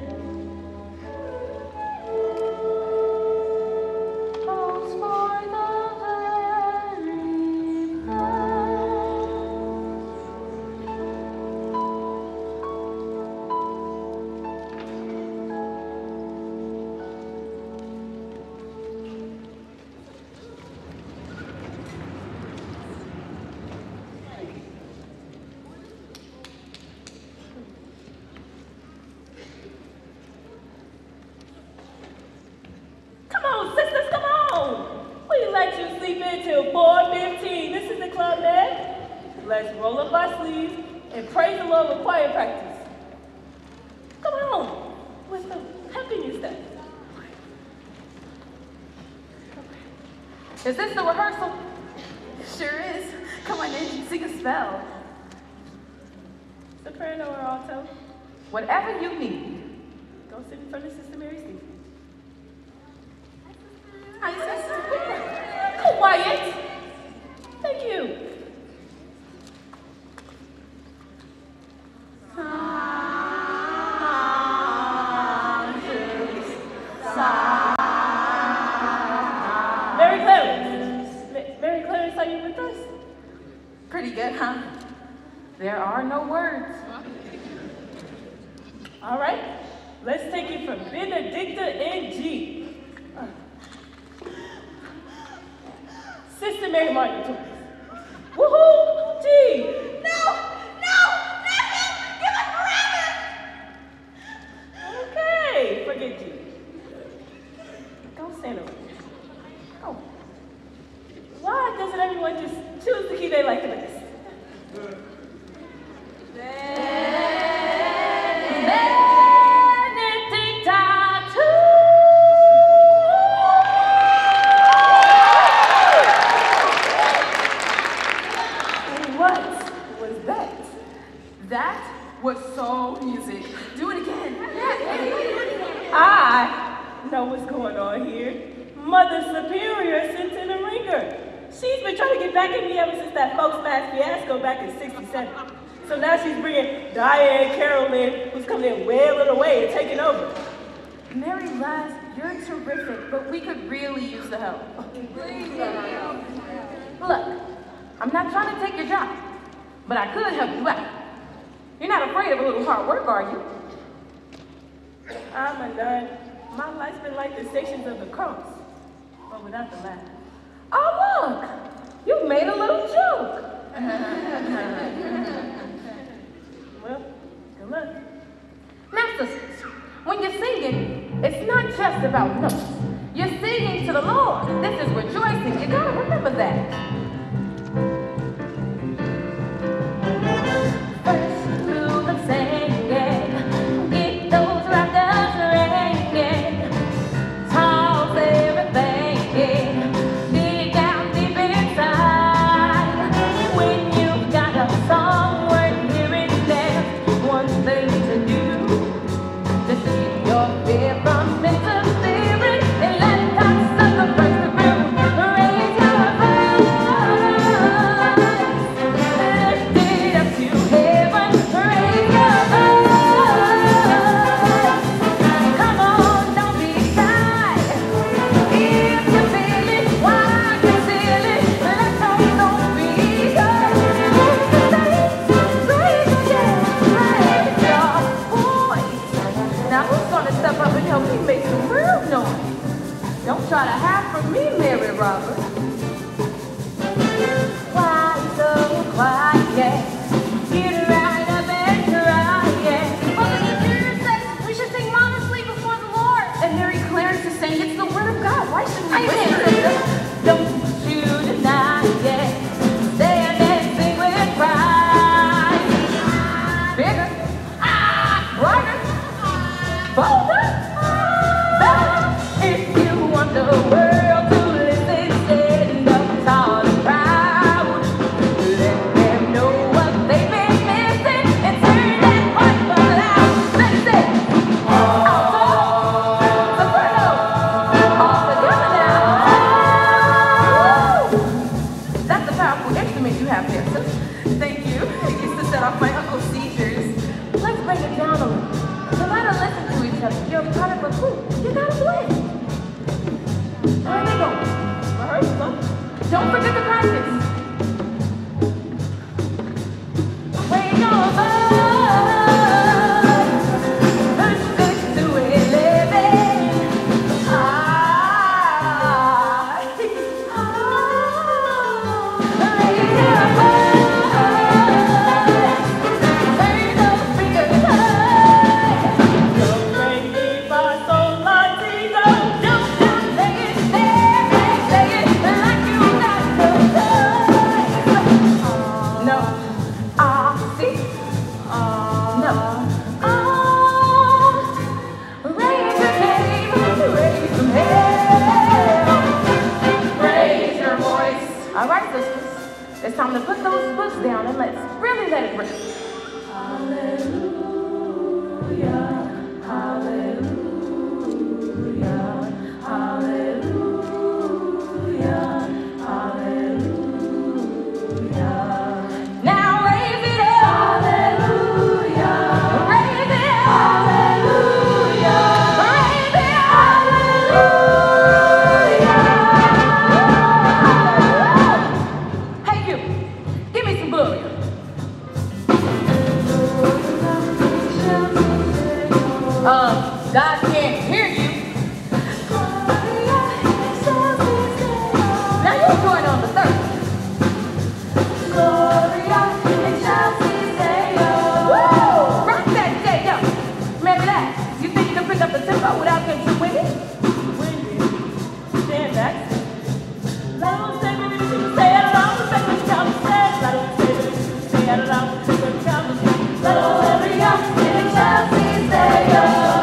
Calls for the very Come on, sisters, come on. We let you sleep in till 4:15. This is the Club Med. Let's roll up our sleeves and praise the Lord with choir practice. Come on, with the pep in your step. Is this the rehearsal? Sure is. Come on in and sing a spell. Soprano or alto? Whatever you need. Go sit in front of Sister Mary Stephen. Hi, sister. Quiet. Thank you. Mary Clarence. Mary Clarence, are you with us? Pretty good, huh? There are no words. All right. Let's take it from Benedicta in G. Sister Mary Martin Torres. Woohoo! G. No, not him. Give us forever. Okay, forget G. Go stand over. Go. Why doesn't everyone just choose the key they like the best? What was that? That was soul music. Do it again. I know what's going on here. Mother Superior sent in a ringer. She's been trying to get back at me ever since that folks mass fiasco back in '67. So now she's bringing Diane Carroll in, who's coming in wailing away and taking over. Mary Laz, you're terrific, but we could really use the help. Look, I'm not trying to take your job, but I could help you out. You're not afraid of a little hard work, are you? I'm a nun. My life's been like the Stations of the Cross, but without the laugh. Oh, look, you made a little joke. Well, good luck. Now, sisters, when you're singing, it's not just about notes. You're singing to the Lord. This is rejoicing. You gotta remember that. First through the singing, get those rockers ringing, toss everything, dig down deep inside. When you've got a song worth hearing, there's one thing to do. Just keep your fear from interfering. Gracias. Thank you. It used to set off my uncle's seizures. Let's break it down a little. You gotta listen to each other. You're part of a group. You gotta play. Where are they going? Rehearsal. Don't forget to practice. Where you going? All right, sisters, it's time to put those books down and let's really let it rip. Hallelujah, hallelujah, hallelujah, hallelujah. Now raise it up. Hallelujah. Raise it up. Hallelujah. Raise it up. Hallelujah. Hey you, give me some boogie. God can't hear you. Now you join on the third. Woo! Rock that J-Yo. Remember that? You think you can pick up the tempo without getting too windy? Windy. Stand back. Say it along, say what you come to say. Say it along, say what you come to say. Gloria in Chelsea, say yo.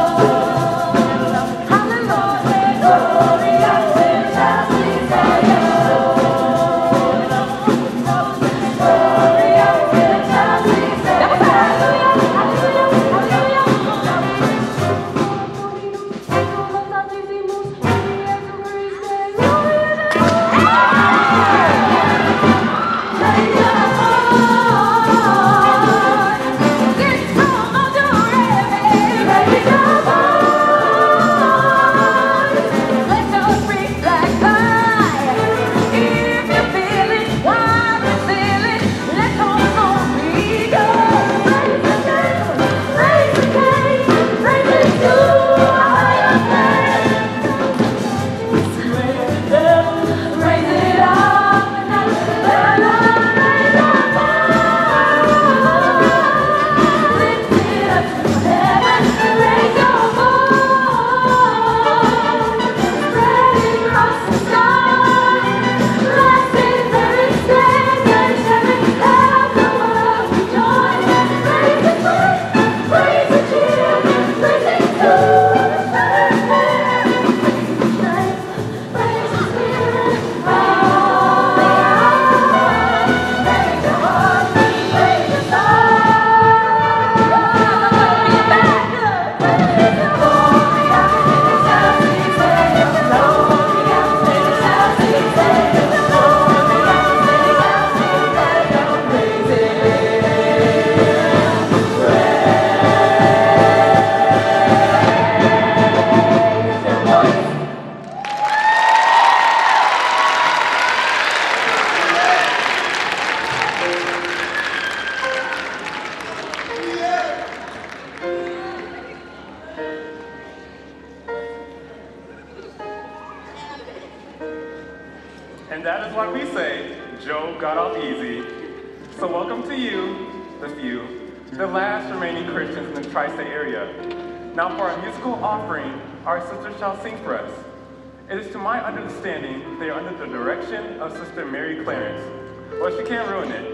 And that is why we say, Joe got off easy. So welcome to you, the few, the last remaining Christians in the tri-state area. Now for our musical offering, our sisters shall sing for us. It is to my understanding they are under the direction of Sister Mary Clarence. Well, she can't ruin it.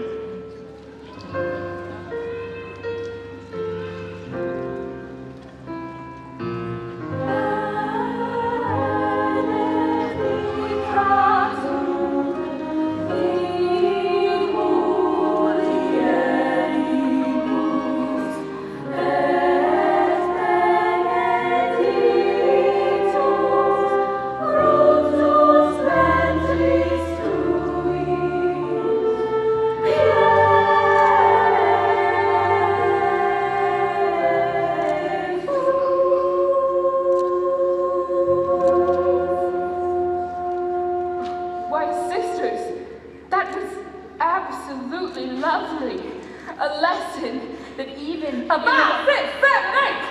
Be something lovely, a lesson that even About 6, 7, 8.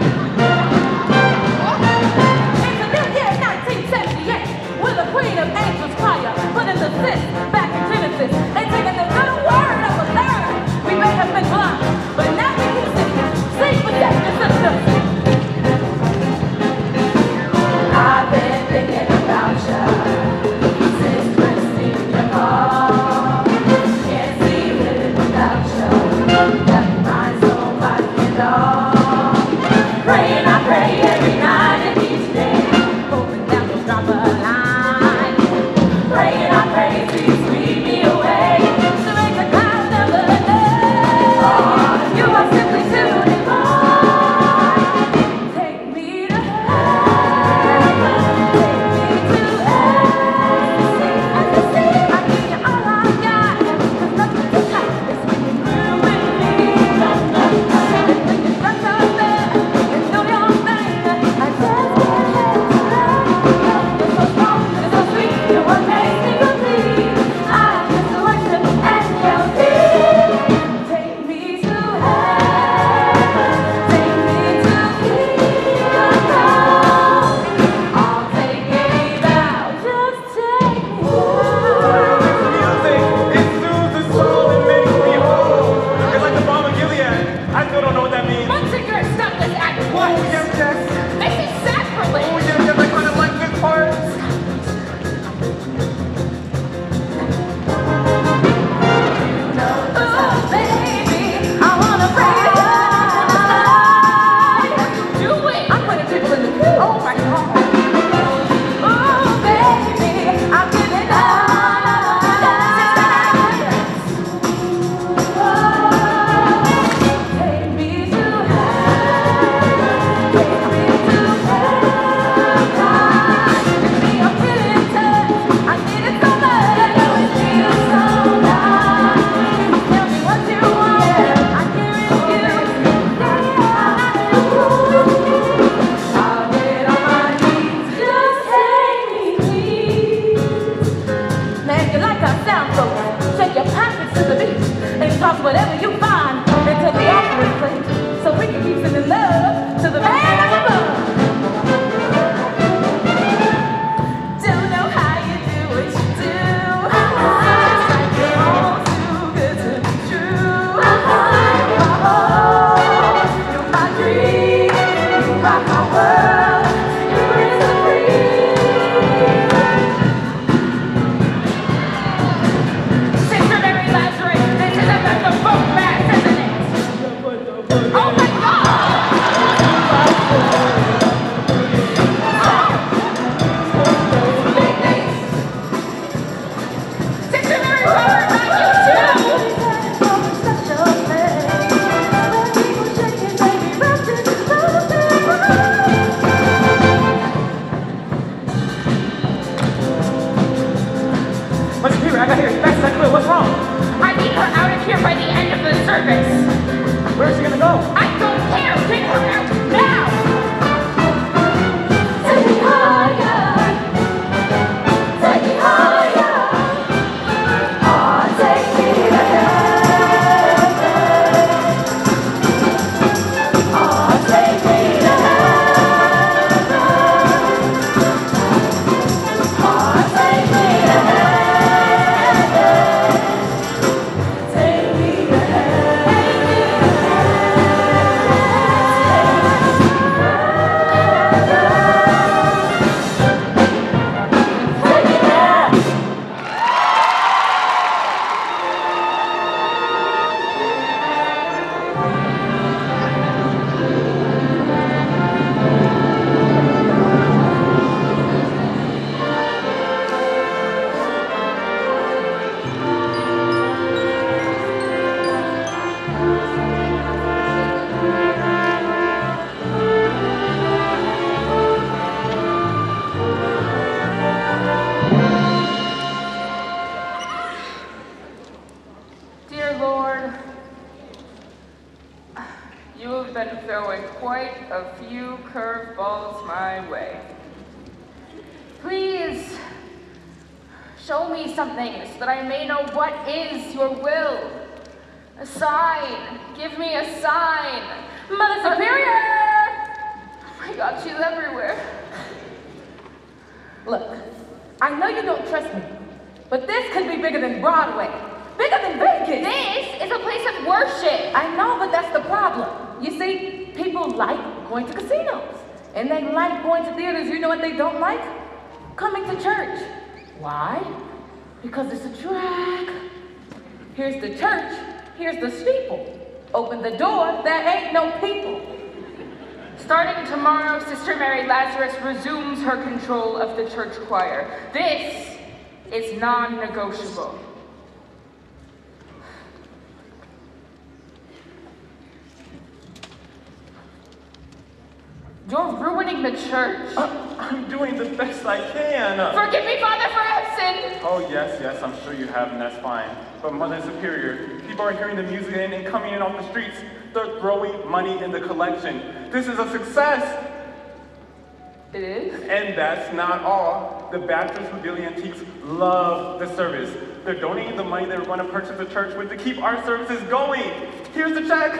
In the new year 1978, with the Queen of Angels choir, putting the sis back in Genesis, and taking the good word of the learned. We may have been blind, but now we can see. Sing with that, your sisters. I've been thinking about you since receiving your call. Can't see living without you. Got me mind, soul, body, and all. Praying, I pray every night and each day. Hoping that you'll drop a line. Praying, I pray till you sweep me away. To make the clouds never lay. You are simply too divine. Take me to heaven. Take me to ecstasy. I give you all I got. There's nothing to hide. It's when you're through with me. And when you're stuck out there and do your thing, I just can't help but you're so strong, you're so sweet, you're what makes me complete. I just worship at your feet. Take me to heaven. Take me to keep your call. I'll take any vow. Just take me Music, it soothes the soul and makes me whole. It's like the balm of Gilead. I still don't know what that means. Monsignor, stop this act Oh, once. yes, yes. This is sacrilege. Oh, yes, yes, I kind of like this part. Oh, baby, I wanna pray. Do it. I'm putting people in the queue. Oh my God. Oh, baby, I'm giving take me to heaven. Take me to paradise. Give me a feeling touch. I need it so much. I know it feels so nice. Tell me what you want. I hear it you. I'll get on my knees. Just take me, please. Man, you like our sound, folks. Shake your pockets to the beat and toss whatever you find into the offering plate, so we can keep sending love to the man up above. Don't know how you do what you do. It's like you're all too good to be true. You're my dream. You rock my world. You bring the Sister Mary Lazarus, this is about the folk mass, isn't it? Oh my God! Sister Mary Robert, not you too! What's here? I got here as fast as I could. What's wrong? I need her out of here by the end of the service. Where's she gonna go? I don't care! Get her out now! Take me higher. Take me higher. Oh, take me to heaven. Oh, take me to heaven. Oh, take me to heaven. Take me to been throwing quite a few curveballs my way. Please show me something so that I may know what is your will. A sign. Give me a sign. Mother Superior! Oh my God, she's everywhere. Look, I know you don't trust me, but this could be bigger than Broadway. Bigger than Vegas. This is a place of worship. I know, but that's the problem. You see, people like going to casinos. And they like going to theaters. You know what they don't like? Coming to church. Why? Because it's a drag. Here's the church. Here's the steeple. Open the door. There ain't no people. Starting tomorrow, Sister Mary Lazarus resumes her control of the church choir. This is non-negotiable. You're ruining the church. I'm doing the best I can. Forgive me, Father, for I have sinned. Oh, yes, I'm sure you have, and that's fine. But Mother Superior, people are hearing the music and coming in off the streets. They're throwing money in the collection. This is a success. It is? And that's not all. The Baptist Rebellion Antiques love the service. They're donating the money they were going to purchase the church with to keep our services going. Here's the check.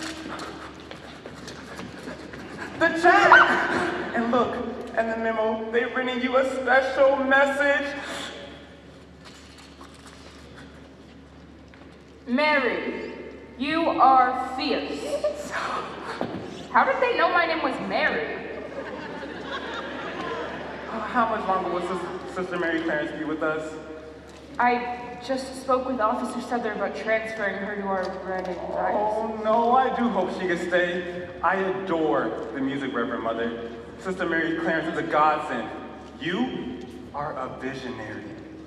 The check! And look, and the memo, they're bringing you a special message. Mary, you are fierce. How did they know my name was Mary? How much longer will Sister Mary Clarence be with us? I just spoke with Officer Souther about transferring her to our Red and Dice. Oh no, I do hope she can stay. I adore the music, Reverend Mother. Sister Mary Clarence is a godsend. You are a visionary.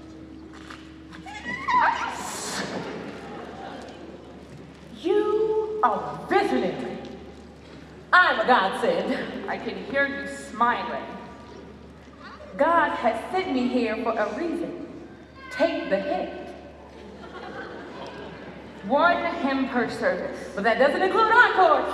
You are visionary. I'm a godsend. I can hear you smiling. God has sent me here for a reason. Take the hint. One hymn per service. But that doesn't include encores.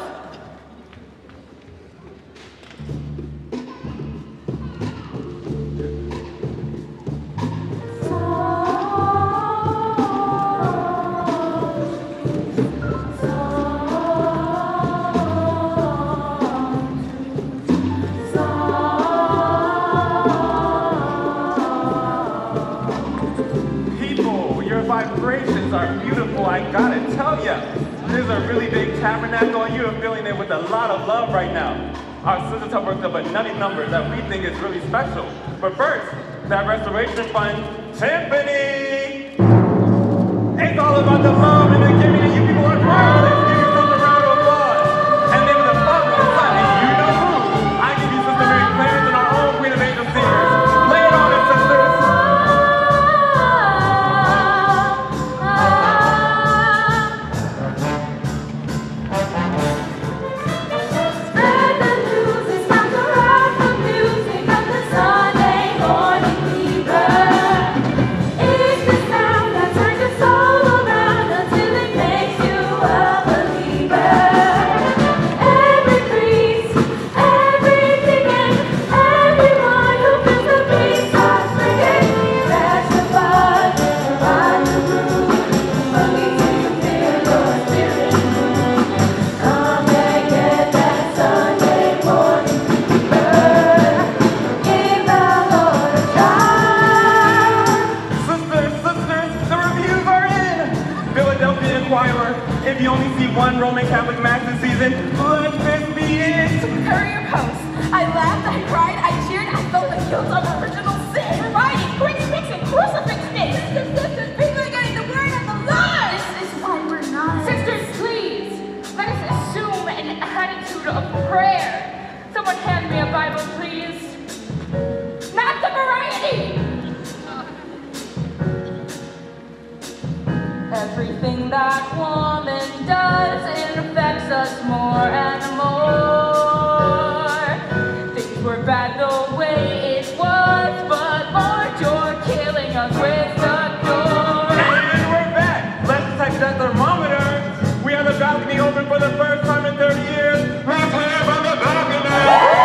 Vibrations are beautiful, I gotta tell ya. This is a really big tabernacle and you're filling it with a lot of love right now. Our sisters have worked up a nutty number that we think is really special. But first, that restoration fund, Tiffany! It's all about the love and the giving and you people are proud. Let's give yourselves a round of applause. And then the Father, the Son, and you know who. I give you Sister Mary Clarence and our own Queen of Angels singers. Lay it on us, sisters. One Roman Catholic Mass this season. Let this be it! Courier Post. I laughed, I cried, I cheered, I felt the guilt of original sin. Writing crucifix and crucifix sticks. Sisters, people are getting the word of the Lord. This is why we're not. Sisters, please, let us assume an attitude of prayer. Someone hand me a Bible, please. Not the variety! Everything that woman does infects us more and more. Things were bad the way it was, but Lord, you're killing us with the door. And we're back. Let's check that thermometer. We have the balcony open for the first time in 30 years. Let's have on the balcony.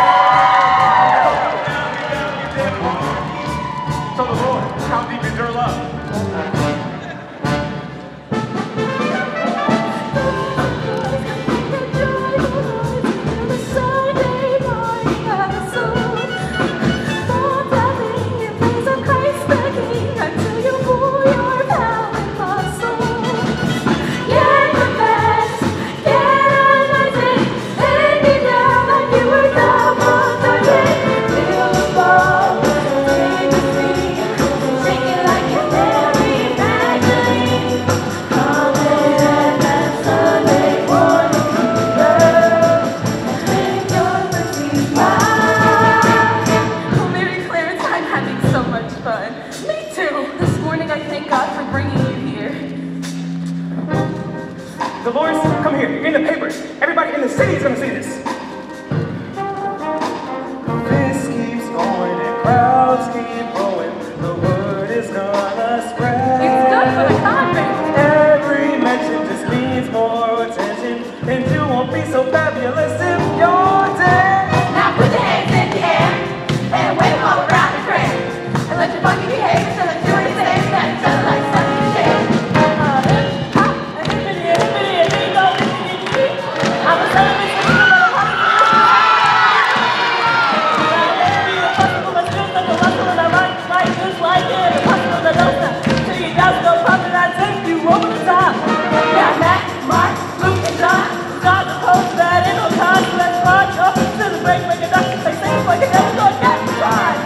So the Lord, how deep is your love? Dolores, come here. You're in the papers. Everybody in the city is gonna see this. This keeps going and crowds keep growing. The word is gonna spread. It's good for the conference. Every mention just means more attention, and you won't be so fabulous if you're dead. Now put your hands in the air and wave them all around the crib. And let your funky behavior show that you're safe and each other like sunny and shade. I'm a celebrity. Over the top. Yeah, Matt, Mark, Luke, and John. Start the post that ain't no time. So let's march up to the break. Make a doctor say things like it never go get tried.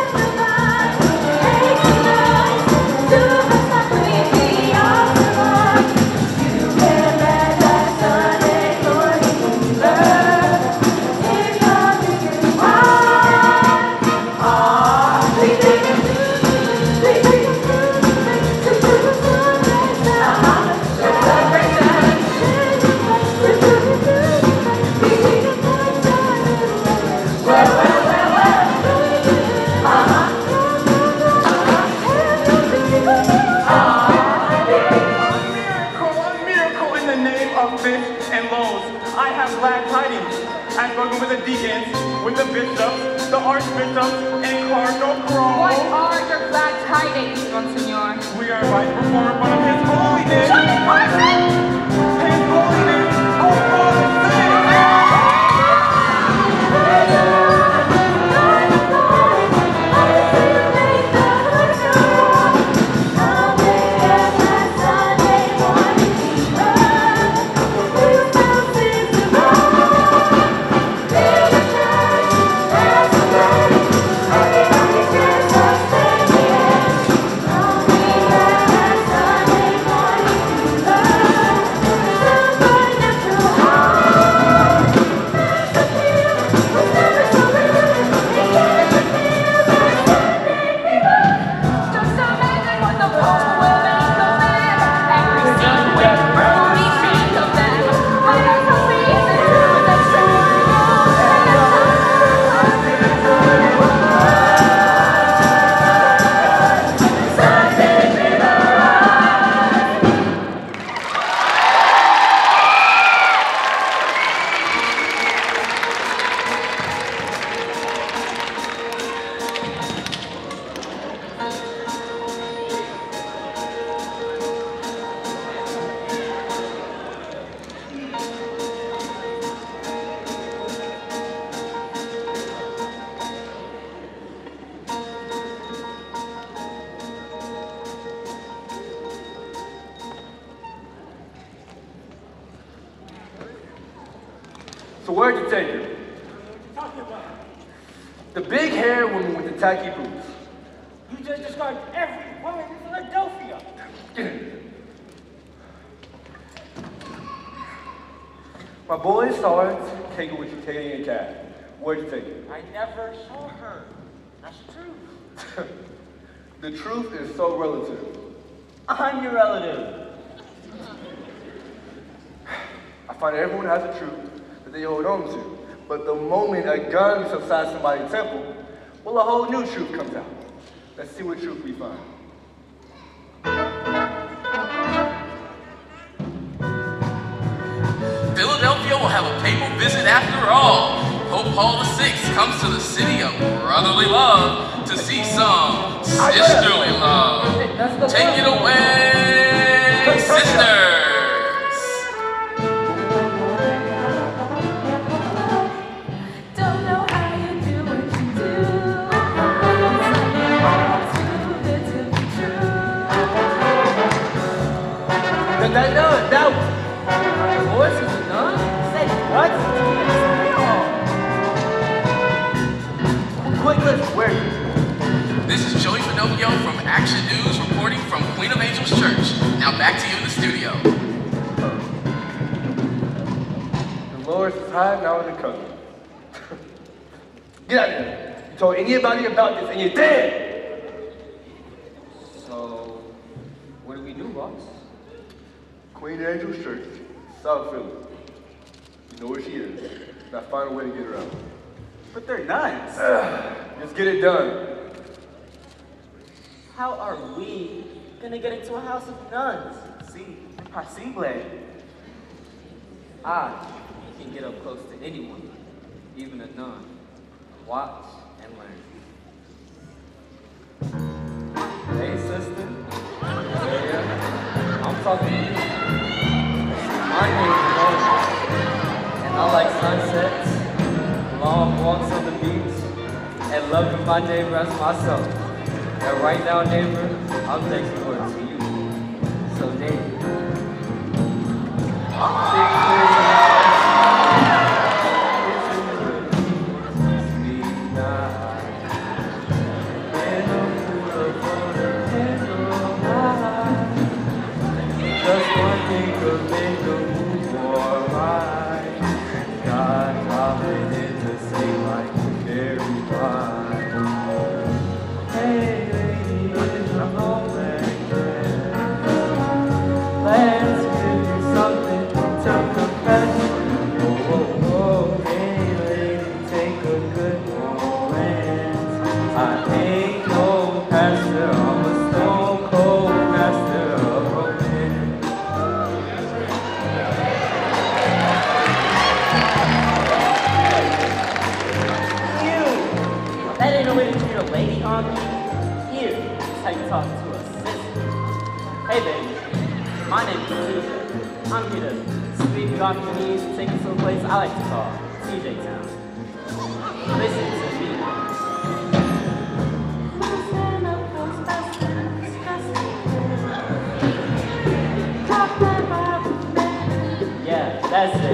With the deacons, with the bishops, the archbishops, and Cardinal Crowe. What are your glad tidings, Monsignor? We are about to perform in front of His Holiness. Johnny Carson! His Holiness, Paul VI. So where'd you take her? The big hair woman with the tacky boots. You just described every woman in Philadelphia. My boy saw it, take her with you, take her in a cab. Where'd you take her? I never saw her. That's true. The truth is so relative. I'm your relative. I find everyone has a truth that they hold on to. But the moment a gun is inside somebody's temple, well, a whole new truth comes out. Let's see what truth we find. Philadelphia will have a papal visit after all. Pope Paul VI comes to the city of brotherly love to see some sisterly love. Take it away, sisters. Don't know how you do what you do. Too good to be true. That voice is a nun? Say what? Quick, listen, where are you? This is Joey Pinocchio from Action News reporting from Queen of Angels Church. Now back to you in the studio. Dolores is hiding out in the country. Get out of here. You told anybody about this and you're dead. So, what do we do, boss? Queen of Angels Church South Philly. You know where she is. Now find a way to get her out. But they're nuns. Just get it done. How are we gonna get into a house of nuns? See, impossible. I can get up close to anyone, even a nun. Watch and learn. Hey, sister. Yeah, I'm talking to you. My name's Moses, and I like sunsets, long walks on the beach, and loving my neighbor as myself. And right now, neighbor, I'm taking words for you. So, neighbor, just one thing could make the mood more right. God dropping in to say like very fine. Hey lady, it's a moment. Let's give you something to confess. Oh, oh, oh. Hey lady, take a good moment. I ain't no pastor, I'm a stone cold master of romance. That ain't no way to treat a lady, honky. Here, that's how you talk to a sister. Hey, baby. My name is TJ. I'm here to sweep you off your knees and take you someplace I like to call TJ Town. Listen to me. Yeah, that's it.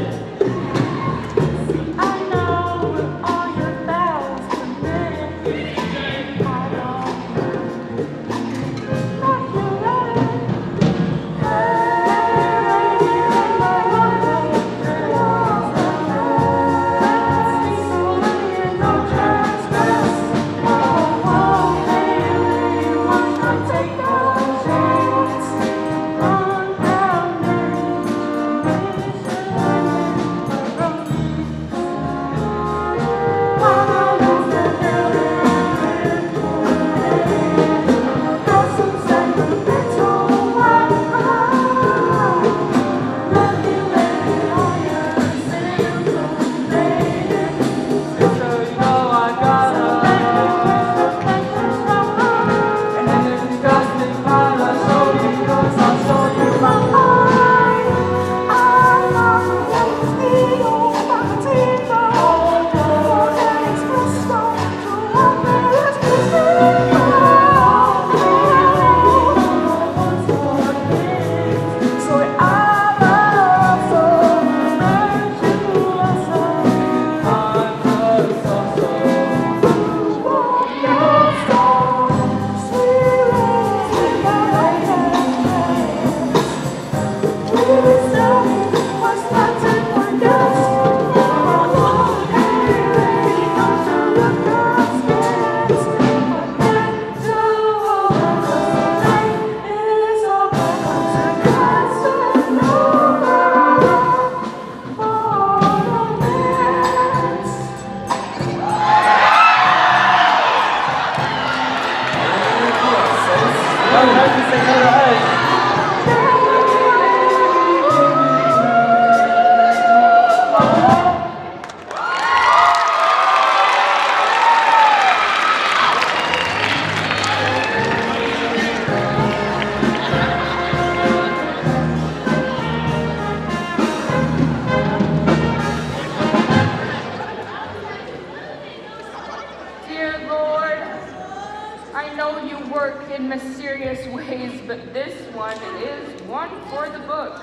in mysterious ways, but this one is one for the books.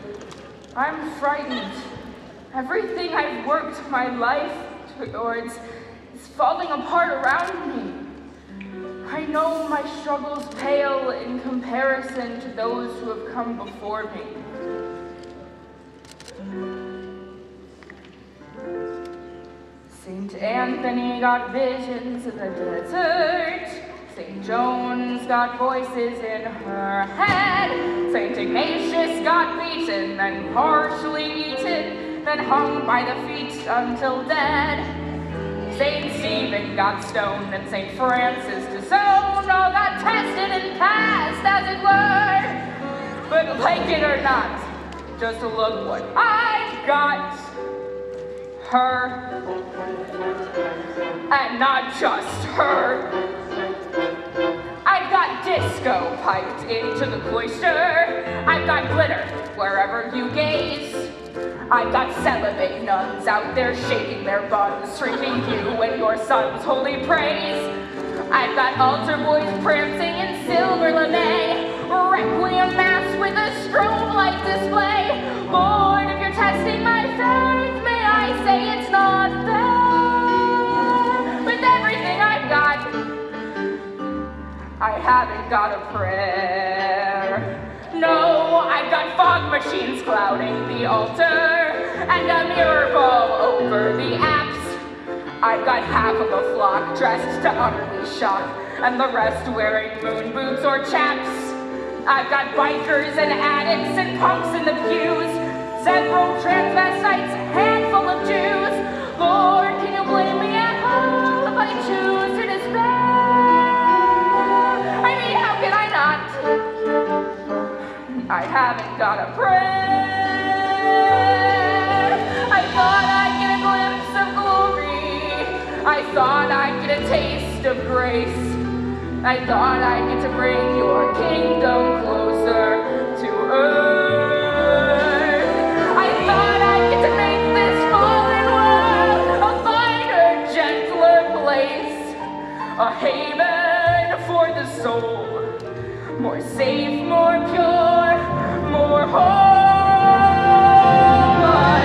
I'm frightened. Everything I've worked my life towards is falling apart around me. I know my struggles pale in comparison to those who have come before me. Saint Anthony got visions in the desert. St. Joan's got voices in her head. St. Ignatius got beaten, then partially eaten, then hung by the feet until dead. St. Stephen got stoned, and St. Francis disowned, all got tested and passed, as it were. But like it or not, just look what I got. Her. And not just her. I've got disco piped into the cloister. I've got glitter wherever you gaze. I've got celibate nuns out there shaking their buns, shrieking you and your son's holy praise. I've got altar boys prancing in silver lame, requiem mass with a strobe light display. Lord, if you're testing my faith, may I say it's not fair. With everything I've got, I haven't got a prayer. No, I've got fog machines clouding the altar and a mirror ball over the apse. I've got half of a flock dressed to utterly shock and the rest wearing moon boots or chaps. I've got bikers and addicts and punks in the pews, several transvestites, a handful of Jews. Lord, can you blame me at all if I choose to despair? I mean, how can I not? I haven't got a prayer. I thought I'd get a glimpse of glory. I thought I'd get a taste of grace. I thought I'd get to bring your kingdom closer to earth. I thought I'd get to make this fallen world a finer, gentler place, a haven for the soul, more safe, more pure, more whole. But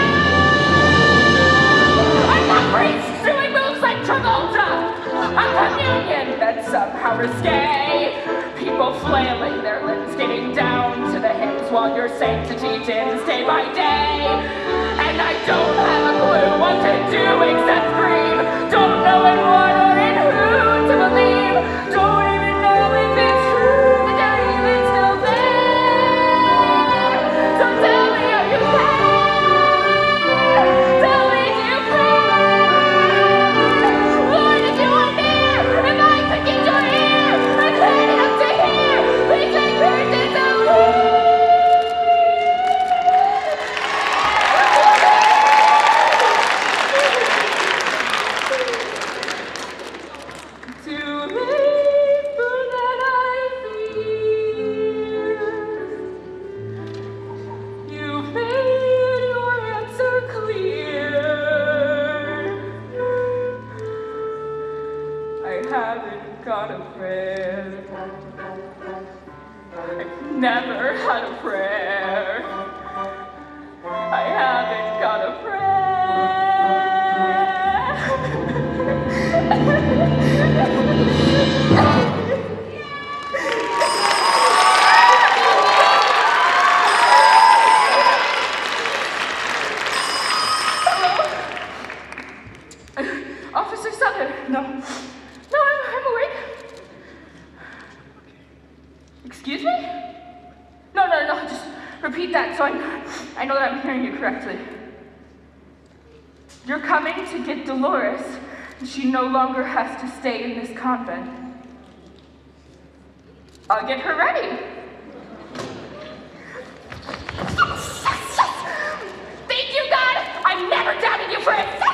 now, I'm not priests doing moves like Travolta, a communion that's somehow risque, people flailing their limbs, getting down to the hips while your sanctity dims day by day. And I don't have a clue what to do except grieve, don't know in what or in who to believe, don't even know if it's true that they're even still there. So tell me, are you there? Tell me, do you care? Lord, if you are near, if I could get your ear and hand it up to here, please make curtains of too late for that, I fear. You've made your answer clear. I haven't got a prayer. I've never had a prayer. I haven't got a prayer. Officer Southern. No, I'm awake. Excuse me? No, just repeat that so I know that I'm hearing you correctly. You're coming to get Dolores, and she no longer has to stay in this convent. I'll get her ready. Thank you, God! I've never doubted you for a second!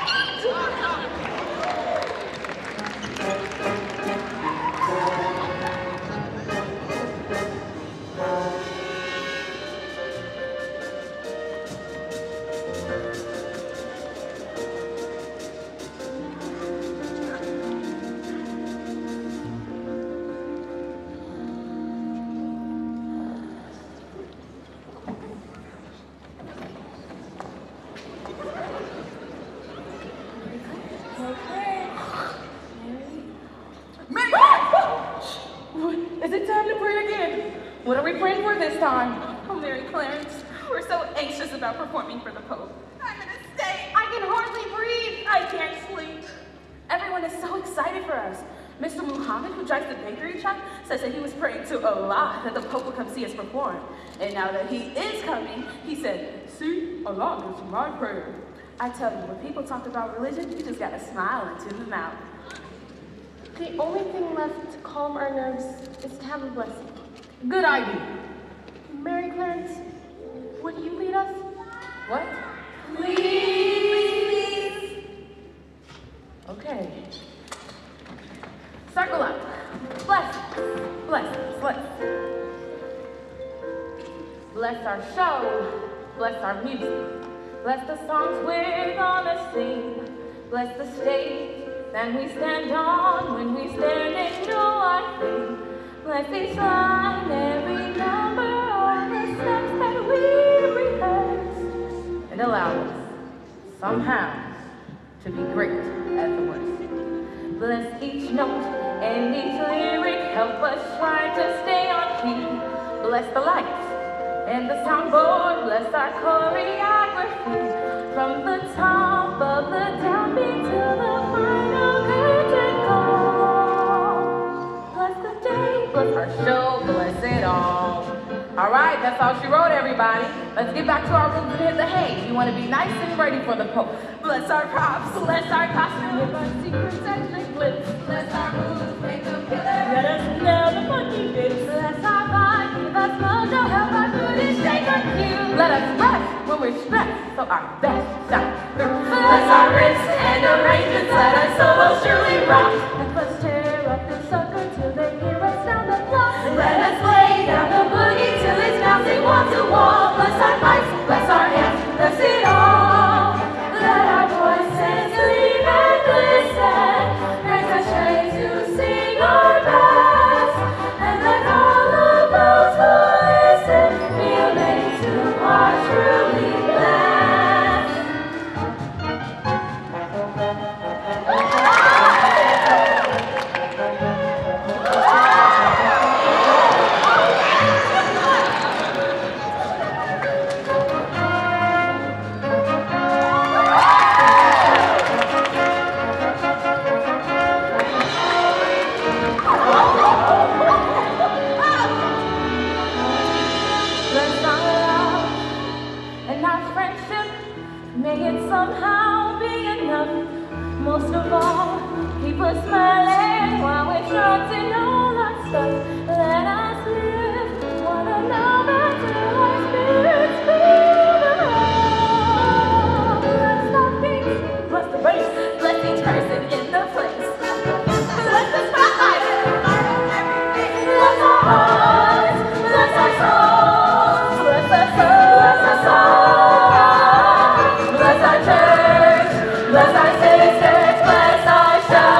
Is it time to pray again? What are we praying for this time? Oh, Mary Clarence, we're so anxious about performing for the Pope. I'm in a state. I can hardly breathe. I can't sleep. Everyone is so excited for us. Mr. Muhammad, who drives the bakery truck, says that he was praying to Allah that the Pope will come see us perform. And now that he is coming, he said, see, Allah is my prayer. I tell you, when people talk about religion, you just gotta smile into the mouth. The only thing left to calm our nerves is to have a blessing. Good idea. Mary Clarence, would you lead us? What? Please. Okay. Circle up. Bless. Bless. Bless. Bless our show. Bless our music. Bless the songs we're gonna sing. Bless the stage that we stand on when we stand and do our thing. Bless each line, every number, all the steps that we rehearsed. And allow us, somehow, to be great at the worst. Bless each note and each lyric, help us try to stay on key. Bless the lights and the soundboard, bless our choreography. From the top of the downbeat to the final curtain call. Bless the day, bless our show, bless it all. All right, that's all she wrote, everybody. Let's get back to our rooms and hit the hay. You want to be nice and ready for the Pope. Bless our props, bless our costumes, with our secret section clips. Bless our moves, make them killer. Let us nail the funky bits. Bless our vibe, give us mojo, help our booty shake our cue. Let us rest when we're stressed, so our best shine through. Bless our riffs and arrangements, let our solos truly rock. And let's tear up the sucker till they hear us down the block. Let us lay down the boogie till it's bouncing wall to wall. Bless our mics, bless our hands, bless it all. Let our voices gleam and glisten, raise our strength to sing our best. And let all of those who listen feel they too are truly blessed. Bless our love and our friendship, may it somehow be enough. Most of all, keep us smiling while we're trusting all our stuff. Let us lift one another till our spirits feel around. Bless the beat, bless the bass, bless each person in the place. Bless the spotlight, bless our hearts, bless our souls, bless our souls, bless our souls, bless our church, bless our sisters, bless our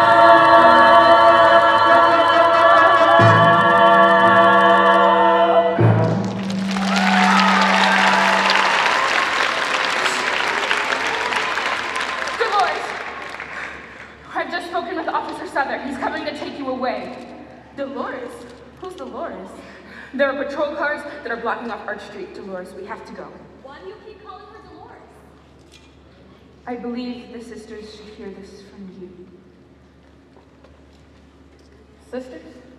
show. Dolores, I've just spoken with Officer Souther. He's coming to take you away. Dolores? Who's Dolores? There are patrol cars that are blocking off Arch Street. Dolores, we have to go. Why do you keep calling her Dolores? I believe the sisters should hear this from you. Sisters,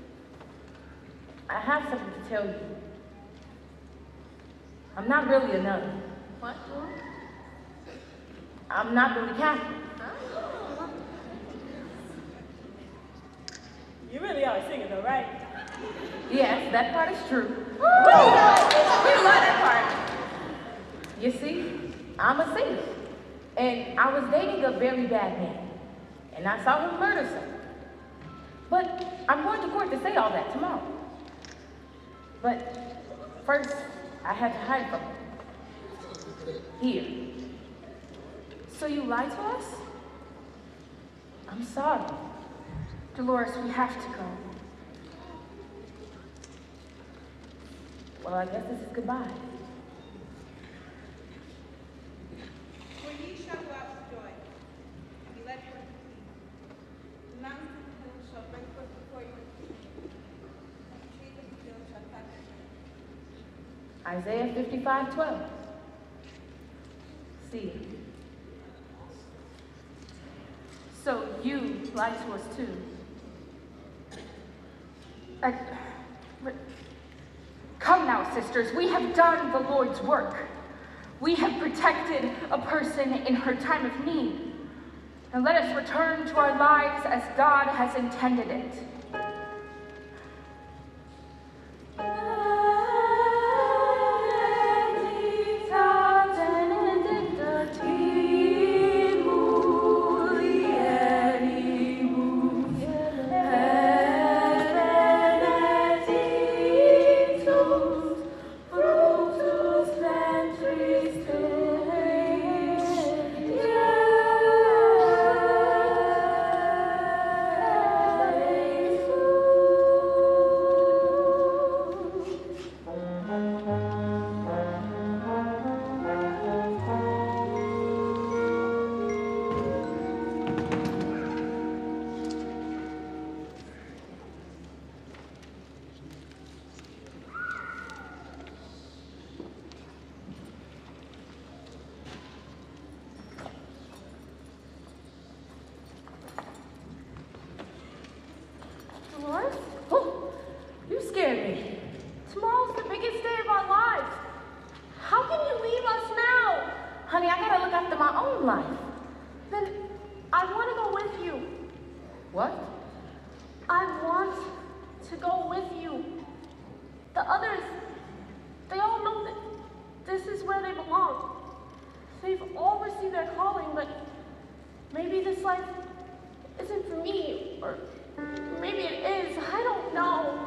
I have something to tell you. I'm not really a nun. What? I'm not really Catholic. You really are a singer though, right? Yes, that part is true. We love that part. You see, I'm a singer. And I was dating a very bad man. And I saw him murder someone. But I'm going to court to say all that tomorrow. But first, I had to hide from him. Here. So you lied to us? I'm sorry. Dolores, we have to go. Well, I guess this is goodbye. For ye shall go out with joy, and be led forth with peace. The mountains and the hills shall break forth before you with peace, and the trees of the field shall clap their hands. Isaiah 55:12. See. So you lied to us too. Come now, sisters, we have done the Lord's work. We have protected a person in her time of need. And let us return to our lives as God has intended it. Dolores? Oh, you scared me. Tomorrow's the biggest day of our lives. How can you leave us now? Honey, I gotta look after my own life. Then I want to go with you. What? I want to go with you. The others, they all know that this is where they belong. They've all received their calling, but maybe this life isn't for me, or maybe it is. I don't know.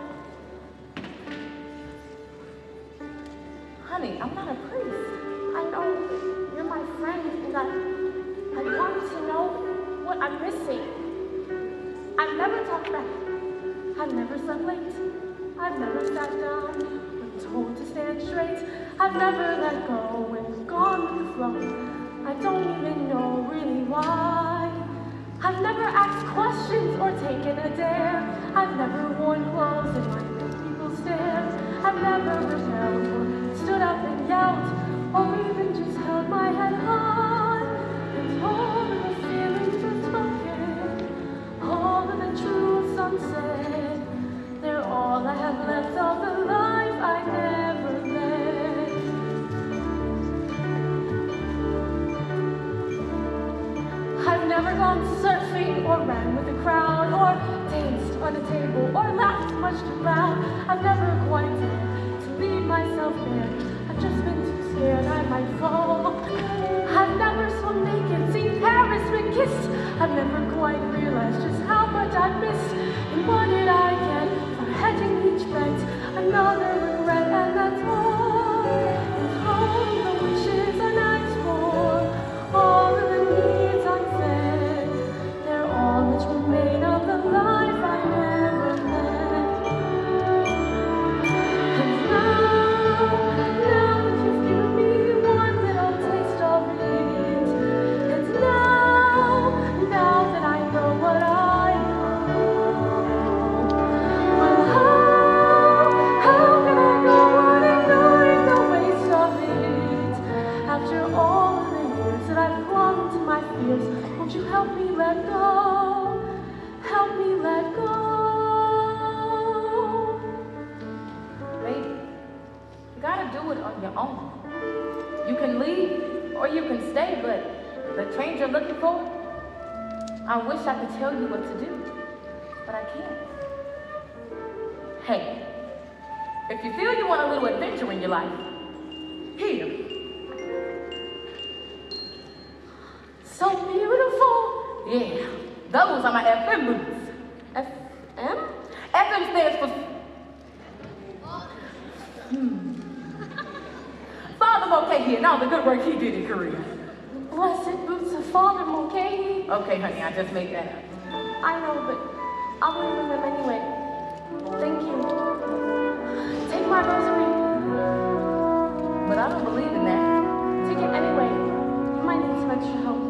Honey, I'm not a priest. I know you're my friend, and I want to know what I'm missing. I've never talked back. I've never slept late. I've never sat down when told to stand straight. I've never let go and gone with the flow. I don't even know really why. I've never asked questions or taken a dare. I've never worn clothes and let people stare. I've never rebelled or stood up and yelled, or even just held my head high and all of the feelings unspoken, all of the truths unsaid. They're all I have left of the life I never led. I've never gone surfing or ran with the crowd or danced on a table or laughed much too loud. I've never quite dared to leave myself bare. I've just been too scared I might fall. I've never swum naked, seen Paris been kissed. I've never quite realized just how much I've missed. And what did I get for hedging each bet? Another regret, and that's all. And all the wishes and asked for, all of the needs unfed, they're all that's remain of the life I never led. And now that you've given me one little taste of it, and now that I know what I know, well, how can I go on ignoring the waste of it? After all of the years that I've clung to my fears, won't you help me let go? Help me let go. Baby, you gotta do it on your own. You can leave or you can stay, but the change you're looking for, I wish I could tell you what to do, but I can't. Hey, if you feel you want a little adventure in your life, here. So beautiful. Yeah, those are my FM boots. FM? FM stands for... Father Mulcahy and all the good work he did in Korea. Blessed boots of Father Mulcahy. Okay, honey, I just made that up. I know, but I'll believe in them anyway. Thank you. Take my rosary. But I don't believe in that. Take it anyway. You might need some extra help.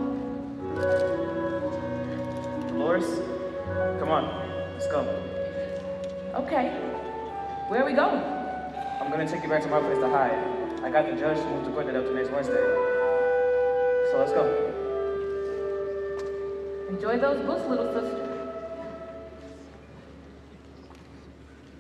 Dolores, come on, let's go. Okay, where are we going? I'm gonna take you back to my place to hide. I got the judge to move the court date up to next Wednesday. So let's go. Enjoy those books, little sister.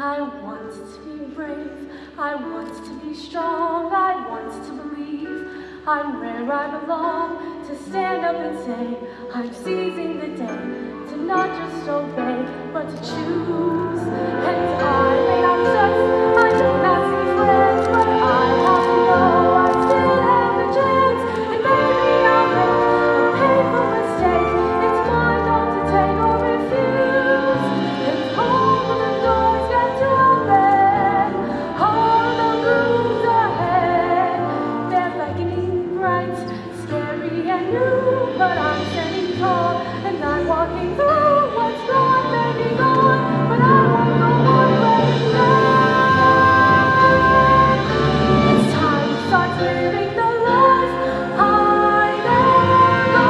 I want to be brave, I want to be strong, I want to believe I'm where I belong, to stand up and say I'm seizing the day, to not just obey, but to choose. And I may not trust, I may not see friends, but I have to know I still have a chance, and maybe I'll make a painful mistake. It's mine not to take or refuse, and all of the doors get to open, all the rooms ahead, they're beckoning bright, scary and new, but I'm standing tall, and I'm walking through what's gone, may be gone, but I won't go on letting go. It's time to start living the life I never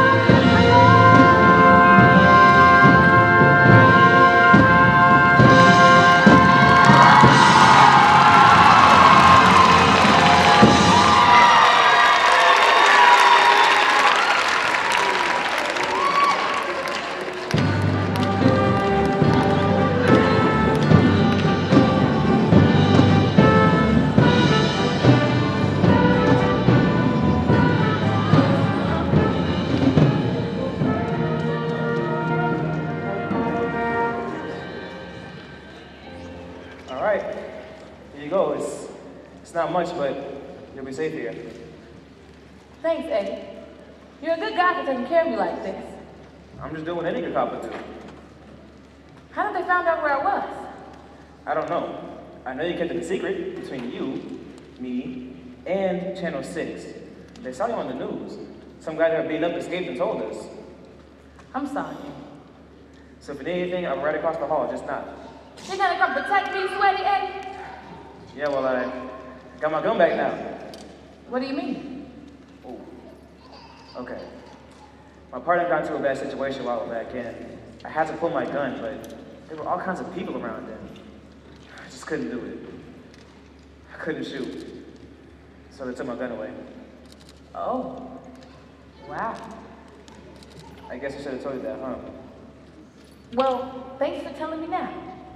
All right, here you go. It's not much, but you'll be safe here. Thanks, Eddie. You're a good guy for taking care of me like this. I'm just doing what any good cop would do. How did they find out where I was? I don't know. I know you kept it a secret between you, me, and Channel 6. They saw you on the news. Some guy that got beaten up escaped and told us. I'm sorry. So if you need anything, I'm right across the hall. Just knock. You're gonna come protect me, Sweaty Eddie? Yeah, well, I got my gun back now. What do you mean? Ooh. Okay. My partner got into a bad situation a while back, and I had to pull my gun, but there were all kinds of people around then. I just couldn't do it. I couldn't shoot. So they took my gun away. Oh. Wow. I guess I should have told you that, huh? Well, thanks for telling me now.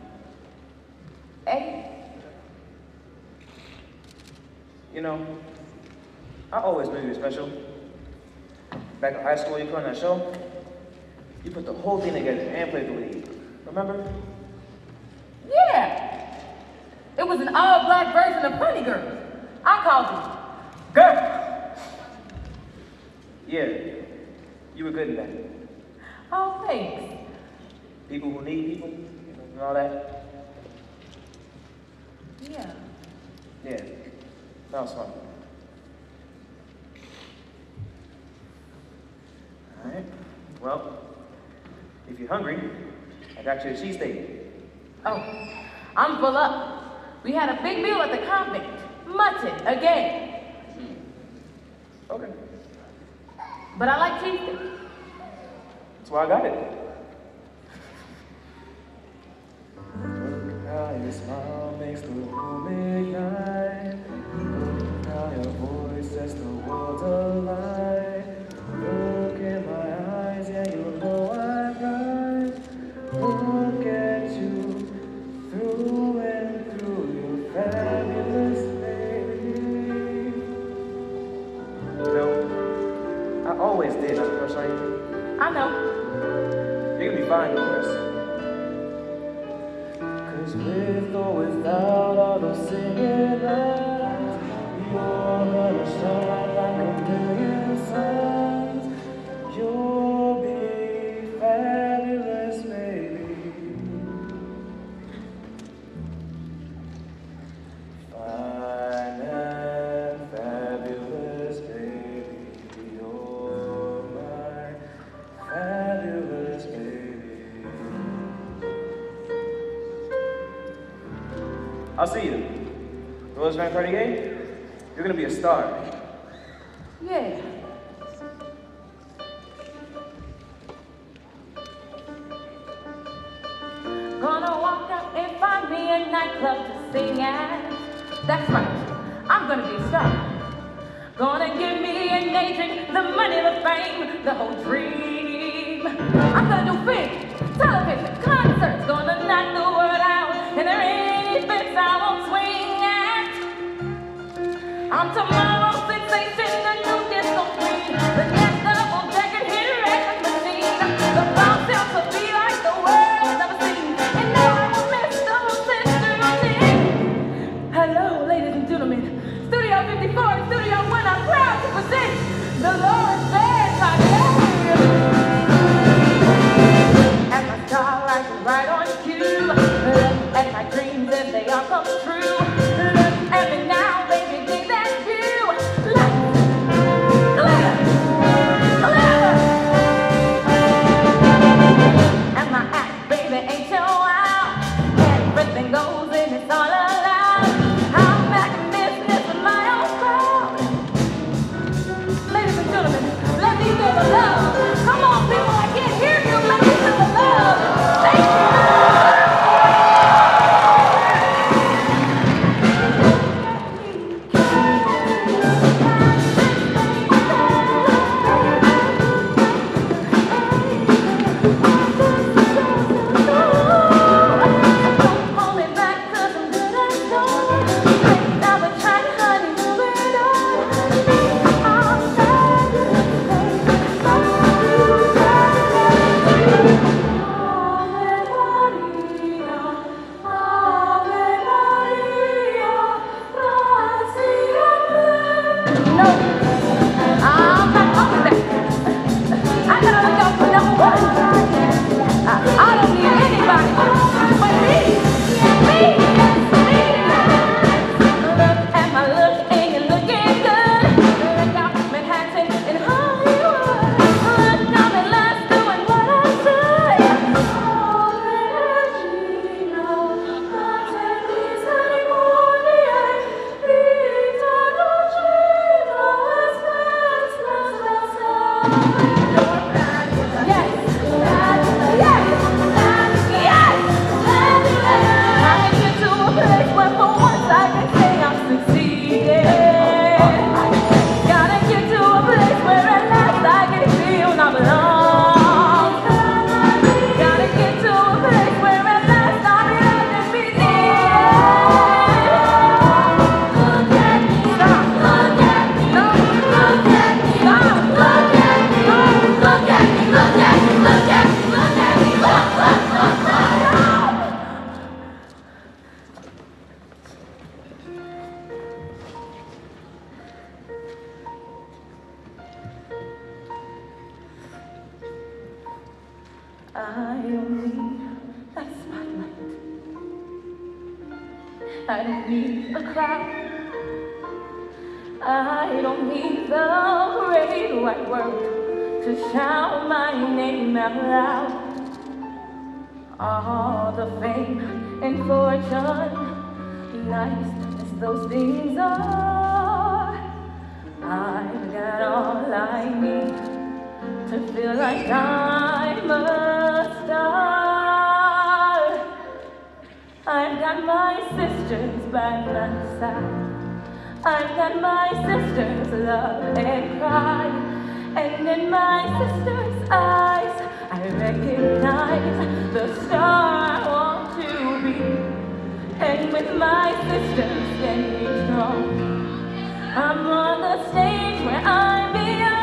Eddie? You know, I always knew you were special. Back in high school, you put on that show. You put the whole thing together and played the lead. Remember? Yeah. It was an all-black version of Funny Girl. I called it Girl. Yeah, you were good in that. Oh, thanks. People who need people, you know, and all that. Yeah. Yeah, that was fun. All right, well, if you're hungry, I got you a cheesesteak. Oh, I'm full up. We had a big meal at the convent. Mutton, again. Okay. But I like cheesesteak. That's why I got it. Look how your smile makes the room ignite. Look how your voice sets the world alight. Look in my eyes, yeah, you know I'm right. Look at you through and through, you're fabulous, baby. You know, I always did have a crush on you. I know. You're gonna be fine, Doris. Cause with or without all those singing lines, you're gonna shine like a million suns. You'll be fabulous, baby. Fine and fabulous, baby. You're my fabulous baby. I'll see you. Rose Van Cartier, you're gonna be a star. Yeah. Gonna walk out and find me a nightclub to sing at. That's right, I'm gonna be a star. Gonna give me an agent, the money, the fame, the whole dream. I'm gonna do films, television, concerts, gonna knock the world out, and there ain't On tomorrow's sensation, the new disco queen, the next double-decker hit record machine. The bounce sounds will be like the world's never seen. And now I will miss those sister routine. Hello, ladies and gentlemen. Studio 54 and Studio 1 are proud to present the Lawrence Band Podcast. And my starlight is right on cue. Look at my dreams and they all come true. Look at me now, baby, dig that view. Lights, glitter, glitter. And my act, baby, ain't so wild. Everything goes and it's all allowed. I'm back in business with my own crowd. Ladies and gentlemen, let me feel the love. Come on, people, I can't hear you. Let me feel the love. Thank you. I don't need a spotlight. I don't need a crowd. I don't need the great white world to shout my name out loud. All the fame and fortune, nice as those things are, I've got all I need to feel like I'm a star. I've got my sisters by my side. I've got my sisters love and cry. And in my sisters' eyes, I recognize the star I want to be. And with my sisters standing strong, I'm on the stage where I belong.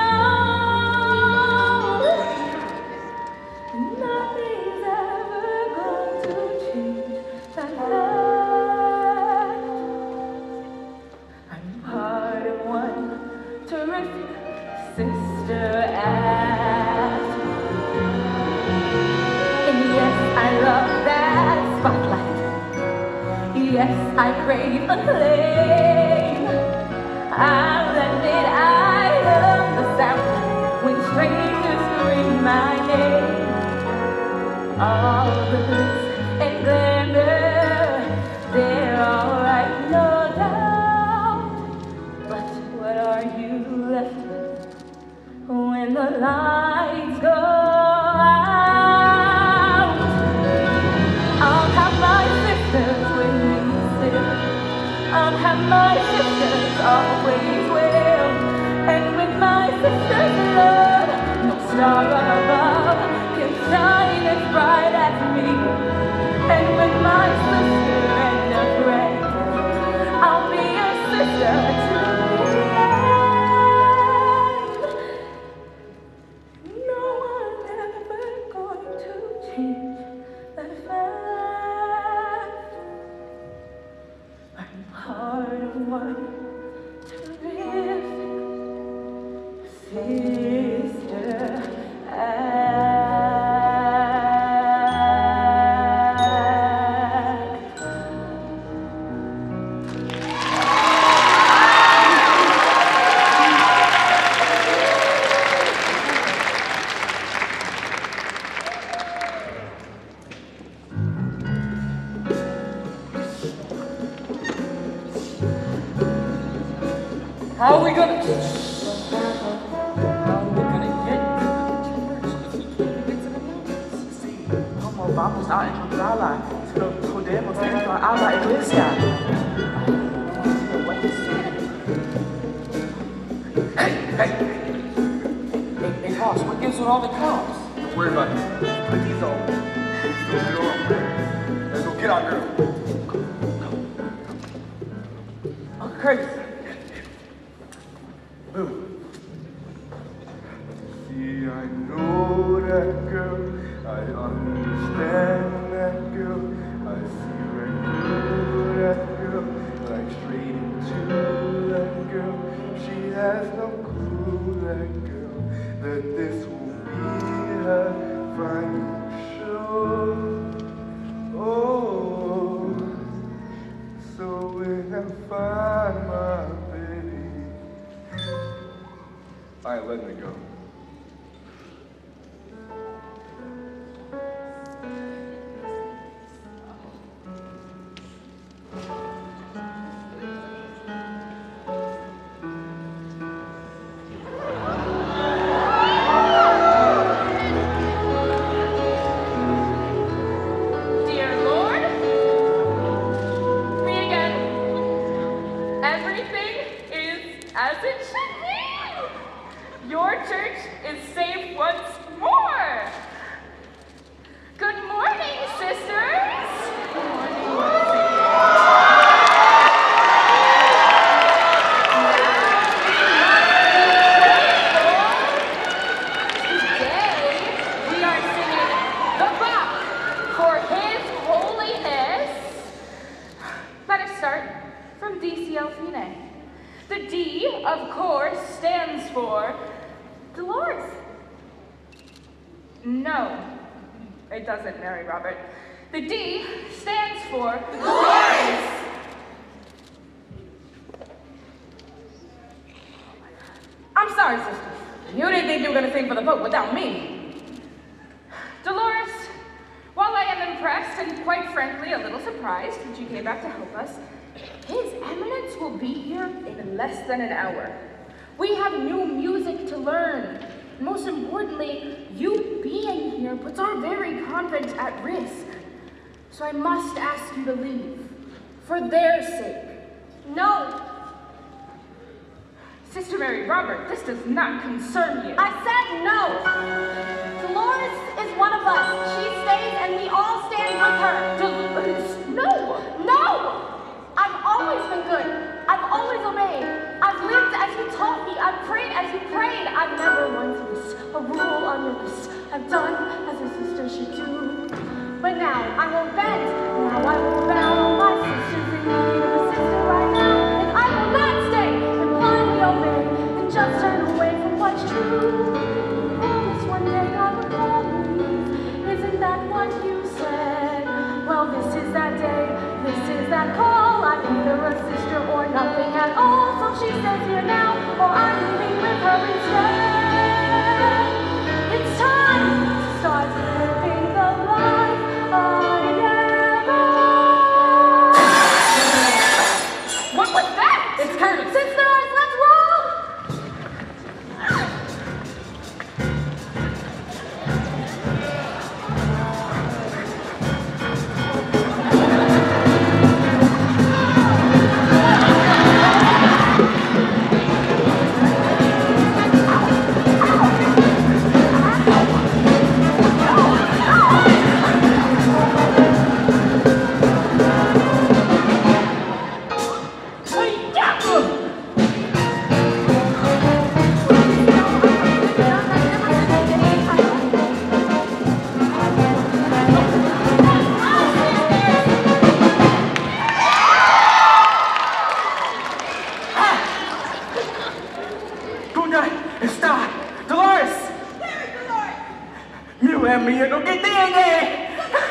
Nothing's ever going to change that fact. I'm part of one terrific sister act. And yes, I love that spotlight. Yes, I crave acclaim. I'll admit I love the sound when strangers scream my name. All the glitz and glamour, they're all right, no doubt. But what are you left with when the lights go out? I'll have my sisters with me still. I'll have my sisters always will. And with my sisters' love, no star above can shine as bright as me. And with my sister and a friend, I'll be a sister to you. Part of one terrific sister How are we gonna get to the church if we can't get to the mountains? Sí, ¿cómo vamos a encontrarla? Pero podemos entrar a la iglesia. Hey, boss, what gives with all the cops? Don't worry about it. Put these on. Let's go get our girl. Uncle Curtis. See, I know that girl. I understand that girl. I see right through that girl. Like straight into that girl. She has no clue, that girl, that this will be her final show. Oh, so when I find my baby, I ain't letting it go. Dear Lord, read again. Everything is as it should be. Your church is safe once more. Good morning, sisters. Today, we are singing the Bach for His Holiness. Let us start from DCL Fine. The D, of course, stands for Dolores. No, it doesn't, Mary Robert. The D stands for Dolores. I'm sorry, sisters. You didn't think you were going to sing for the Pope without me. Dolores, while I am impressed and quite frankly a little surprised that you came back to help us, His Eminence will be here in less than an hour. We have new music to learn. Most importantly, you being here puts our very convent at risk. So I must ask you to leave, for their sake. No, Sister Mary Robert, this does not concern you. I said no. Dolores is one of us. She stays and we all stand with her. Dolores, no! No! I've always been good. I've always obeyed. I've lived as you taught me. I've prayed as you prayed. I've never once missed a rule on your list. I've done as a sister should do. But now I won't bend. Now I won't bow. My sister's in need of a sister right now. And I will not stay and blindly obey and just turn away from what's true. You promised one day God would call me. Isn't that what you said? Well, this is that day. This is that call. I'm either a sister or nothing at all. So she stays here now, or I'm leaving with her instead. It's time to start living the life I never. What was that? It's Curtis. Sisters, let's roll! mía lo que tiene.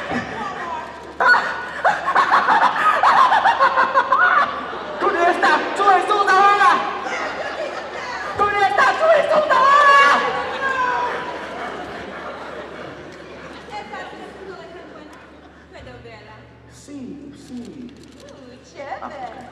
Con esta, tú eres una vara. Con esta, tú eres una vara. Esa no es tan buena. ¿Puedo verla? Sí, sí. Chévere.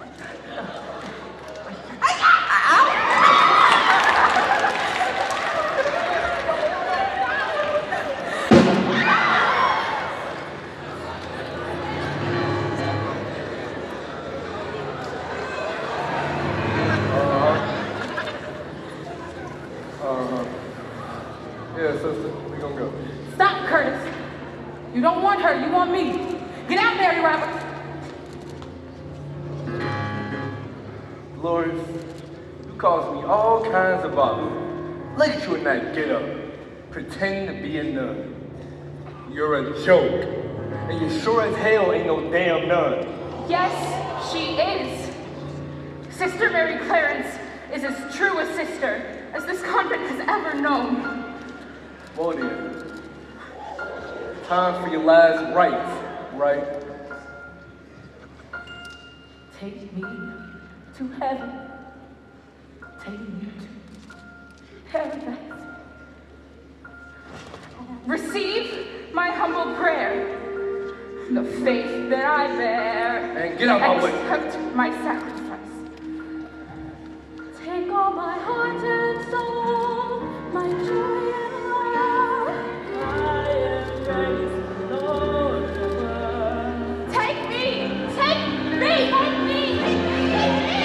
Yeah, sister, we gonna go. Stop, Curtis. You don't want her, you want me. Get out, Mary Roberts. Dolores, you cause me all kinds of bother. Look at you at night, get up, pretend to be a nun. You're a joke, and you sure as hell ain't no damn nun. Yes, she is. Sister Mary Clarence is as true a sister as this convent has ever known. Well then, time for your last rites, right? Take me to heaven. Take me to paradise. Receive my humble prayer. The faith that I bear. And get out my way. Accept my sacrifice. Take all my heart and soul, my joy and love. I am ready to know the world. Take me! Take me! Take me, take me, take me.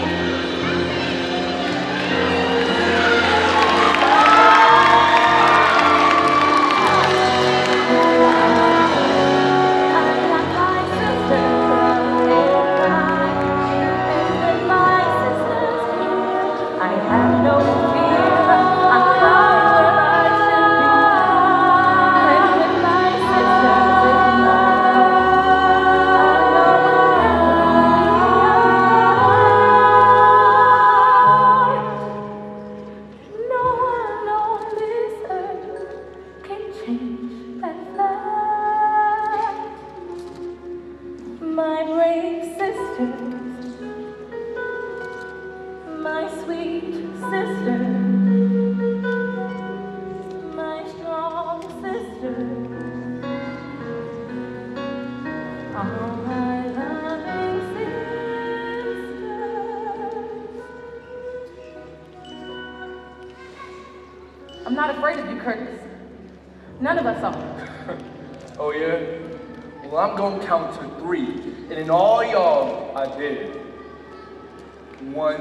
I'm not afraid of you, Curtis. None of us are. Oh yeah? Well, I'm gonna count to 3, and in all y'all, I did. 1,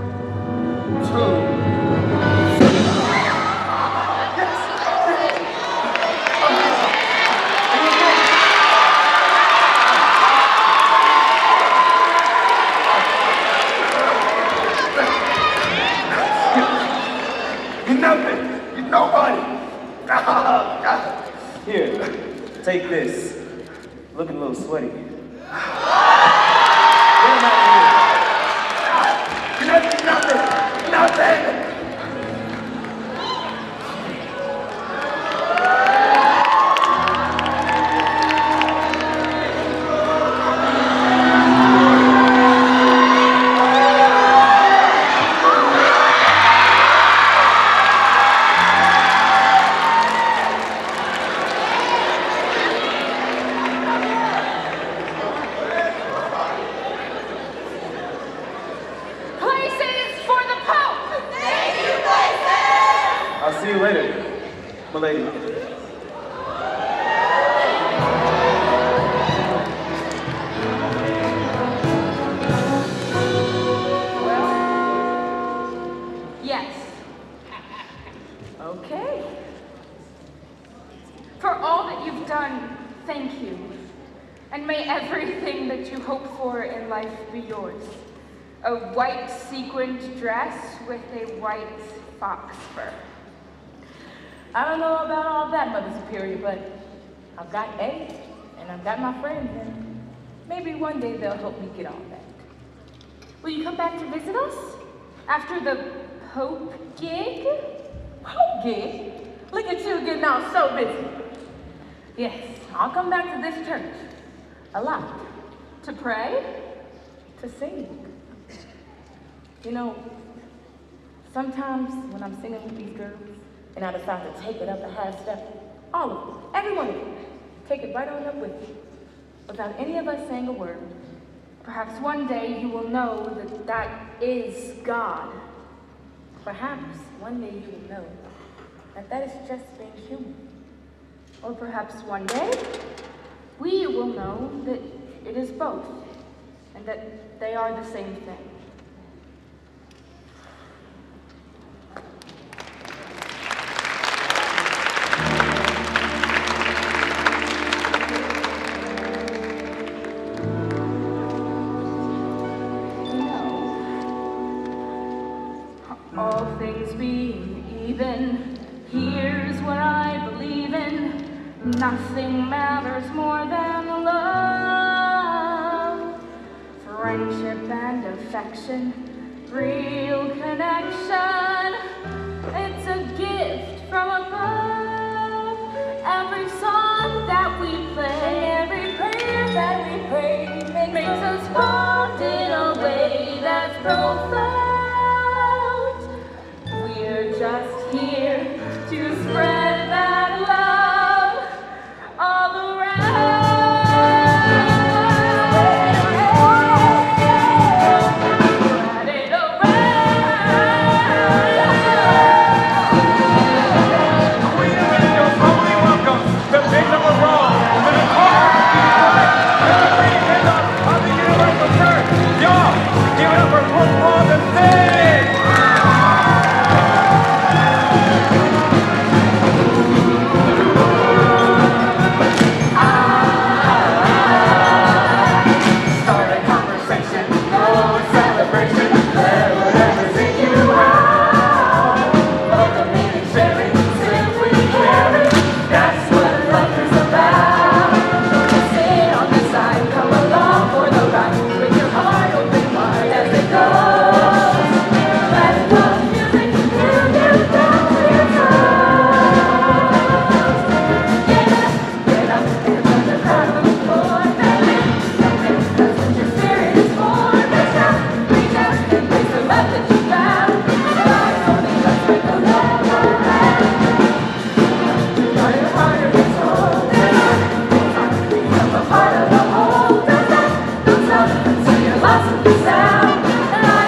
2. Here, take this. Looking a little sweaty. Get him out of here. Nothing! I'll see you later, my lady. Yes. Okay. For all that you've done, thank you. And may everything that you hope for in life be yours. A white sequined dress with a white fox fur. I don't know about all that, Mother Superior, but I've got A, and I've got my friends, and maybe one day they'll help me get all that. Will you come back to visit us? After the Pope gig? Pope gig? Look at you getting all so busy. Yes, I'll come back to this church a lot. To pray? To sing. You know, sometimes when I'm singing with these girls and I decide to take it up a half step, all of them, every one of them, take it right on up with me, without any of us saying a word. Perhaps one day you will know that that is God. Perhaps one day you will know that that is just being human. Or perhaps one day we will know that it is both, and that they are the same thing. All things being even, here's what I believe in. Nothing matters more than love, friendship and affection, real connection. It's a gift from above. Every song that we play, every prayer that we pray makes us bond in a way that's profound. We're just here to spread that love all around. Spread it around. Queen of Angels, humbly welcome the Bishop of Rome to the choir and the leading hymn of the Universal Church. Y'all, give it up for Pope Paul VI. Lost in the sound.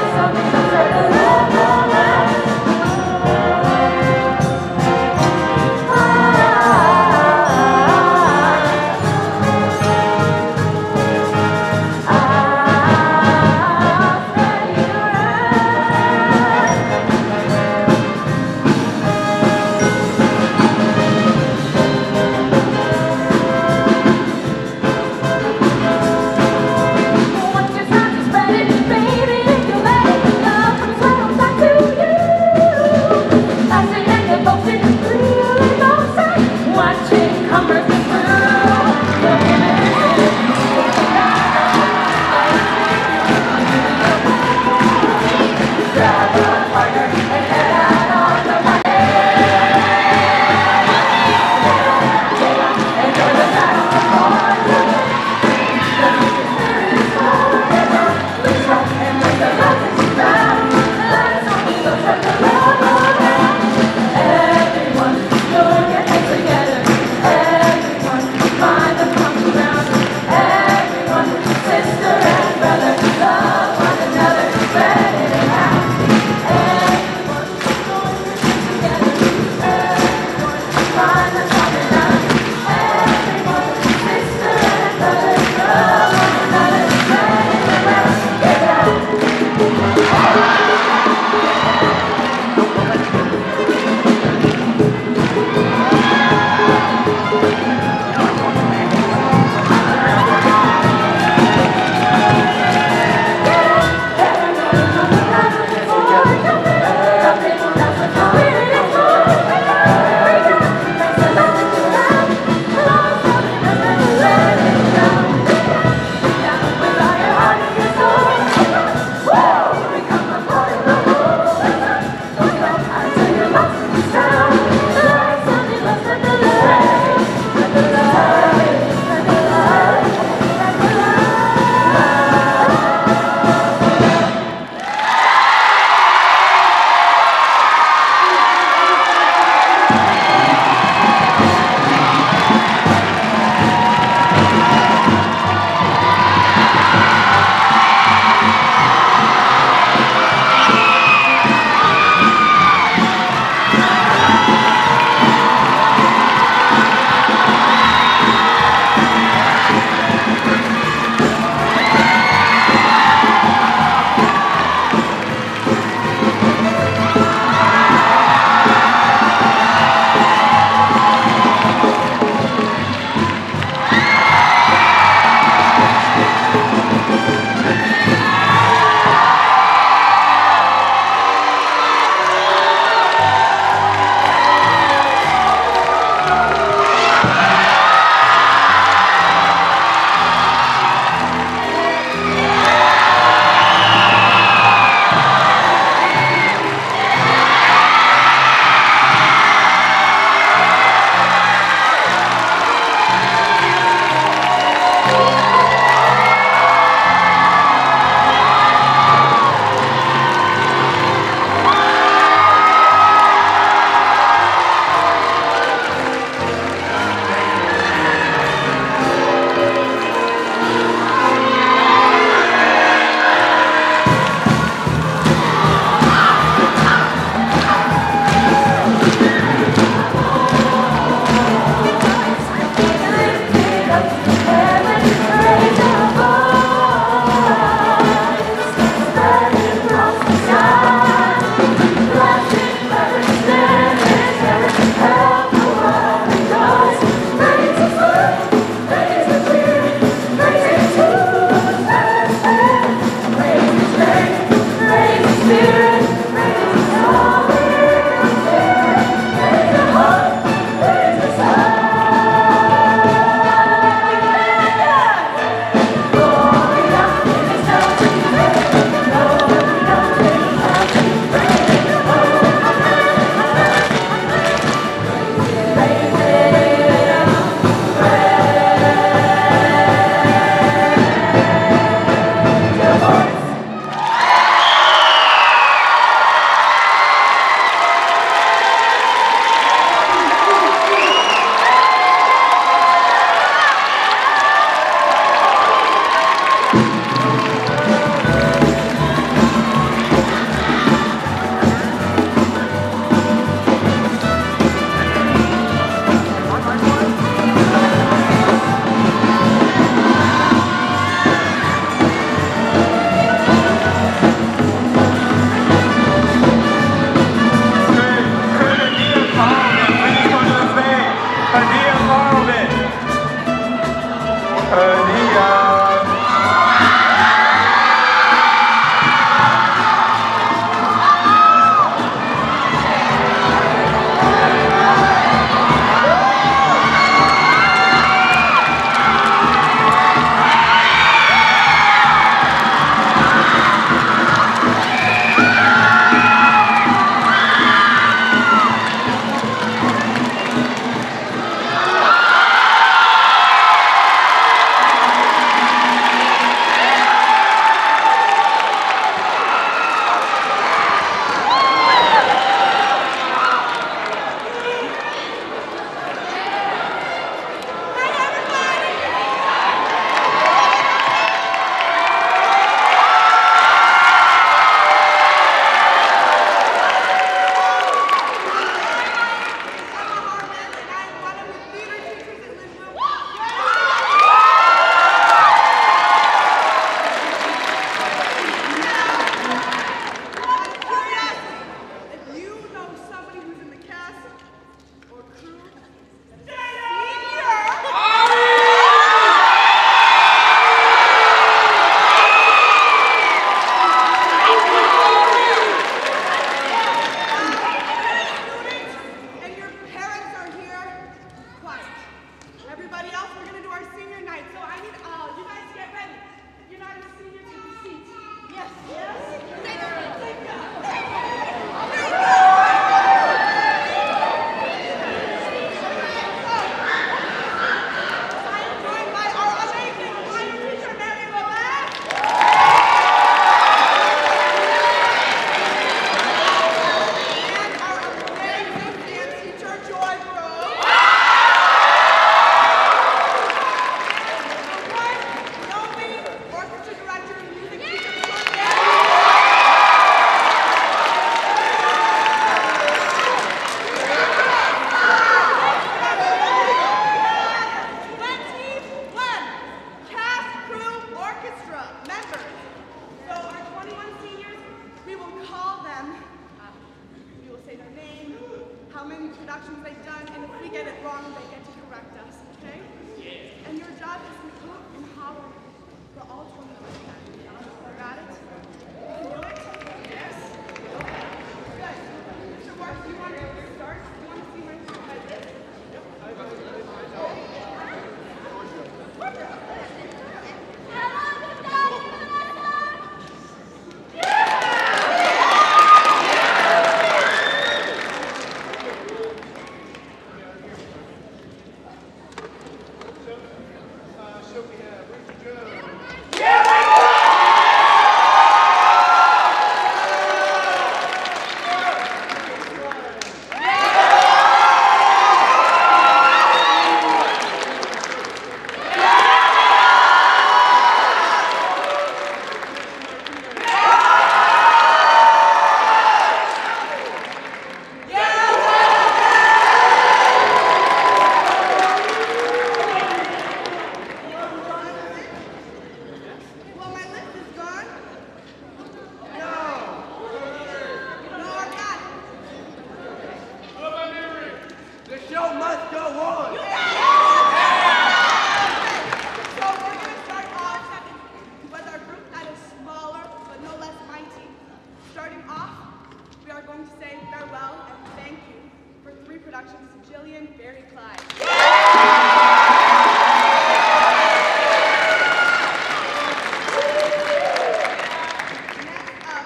productions they've done, and if we get it wrong, they get to correct us, okay? Yeah. And your job is to empower the all 20 Got it? You can do it? Yes? Okay. Good. Mr. Mark, do you want to start? Do you want to see my list?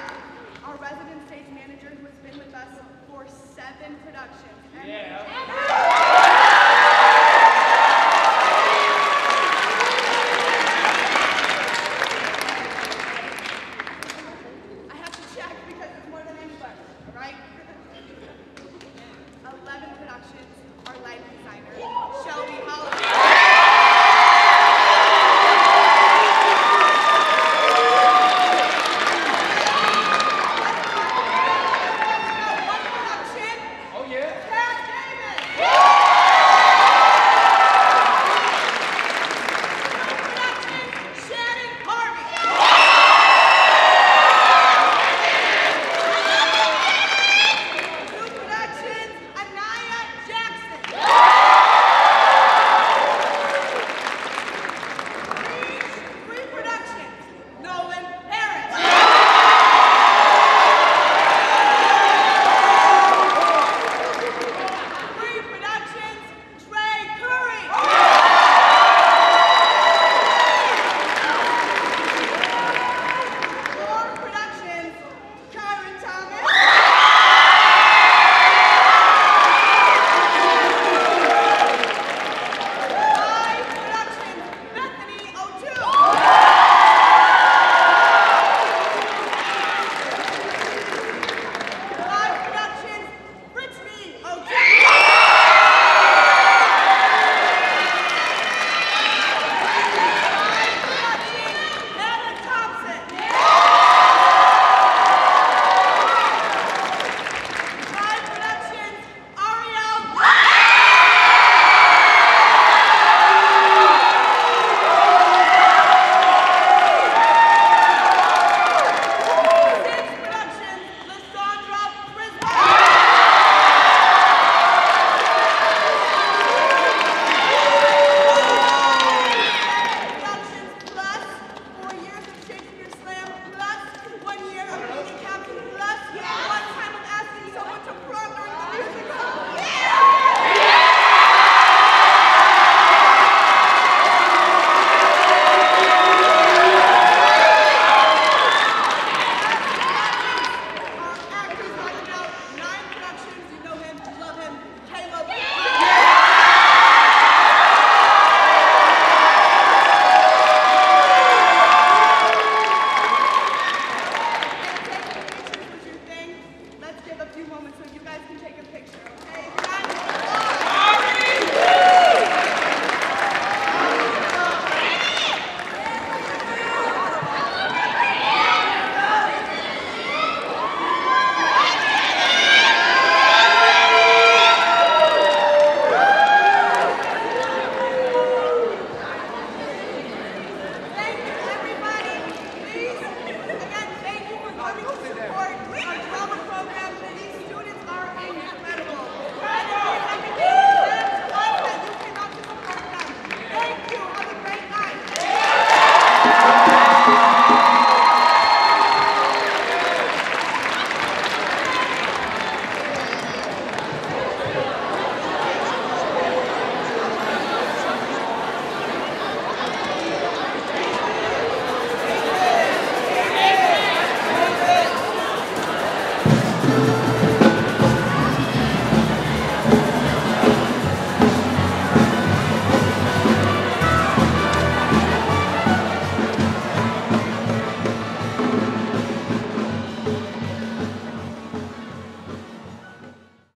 Our resident stage manager who has been with us for 7 productions. And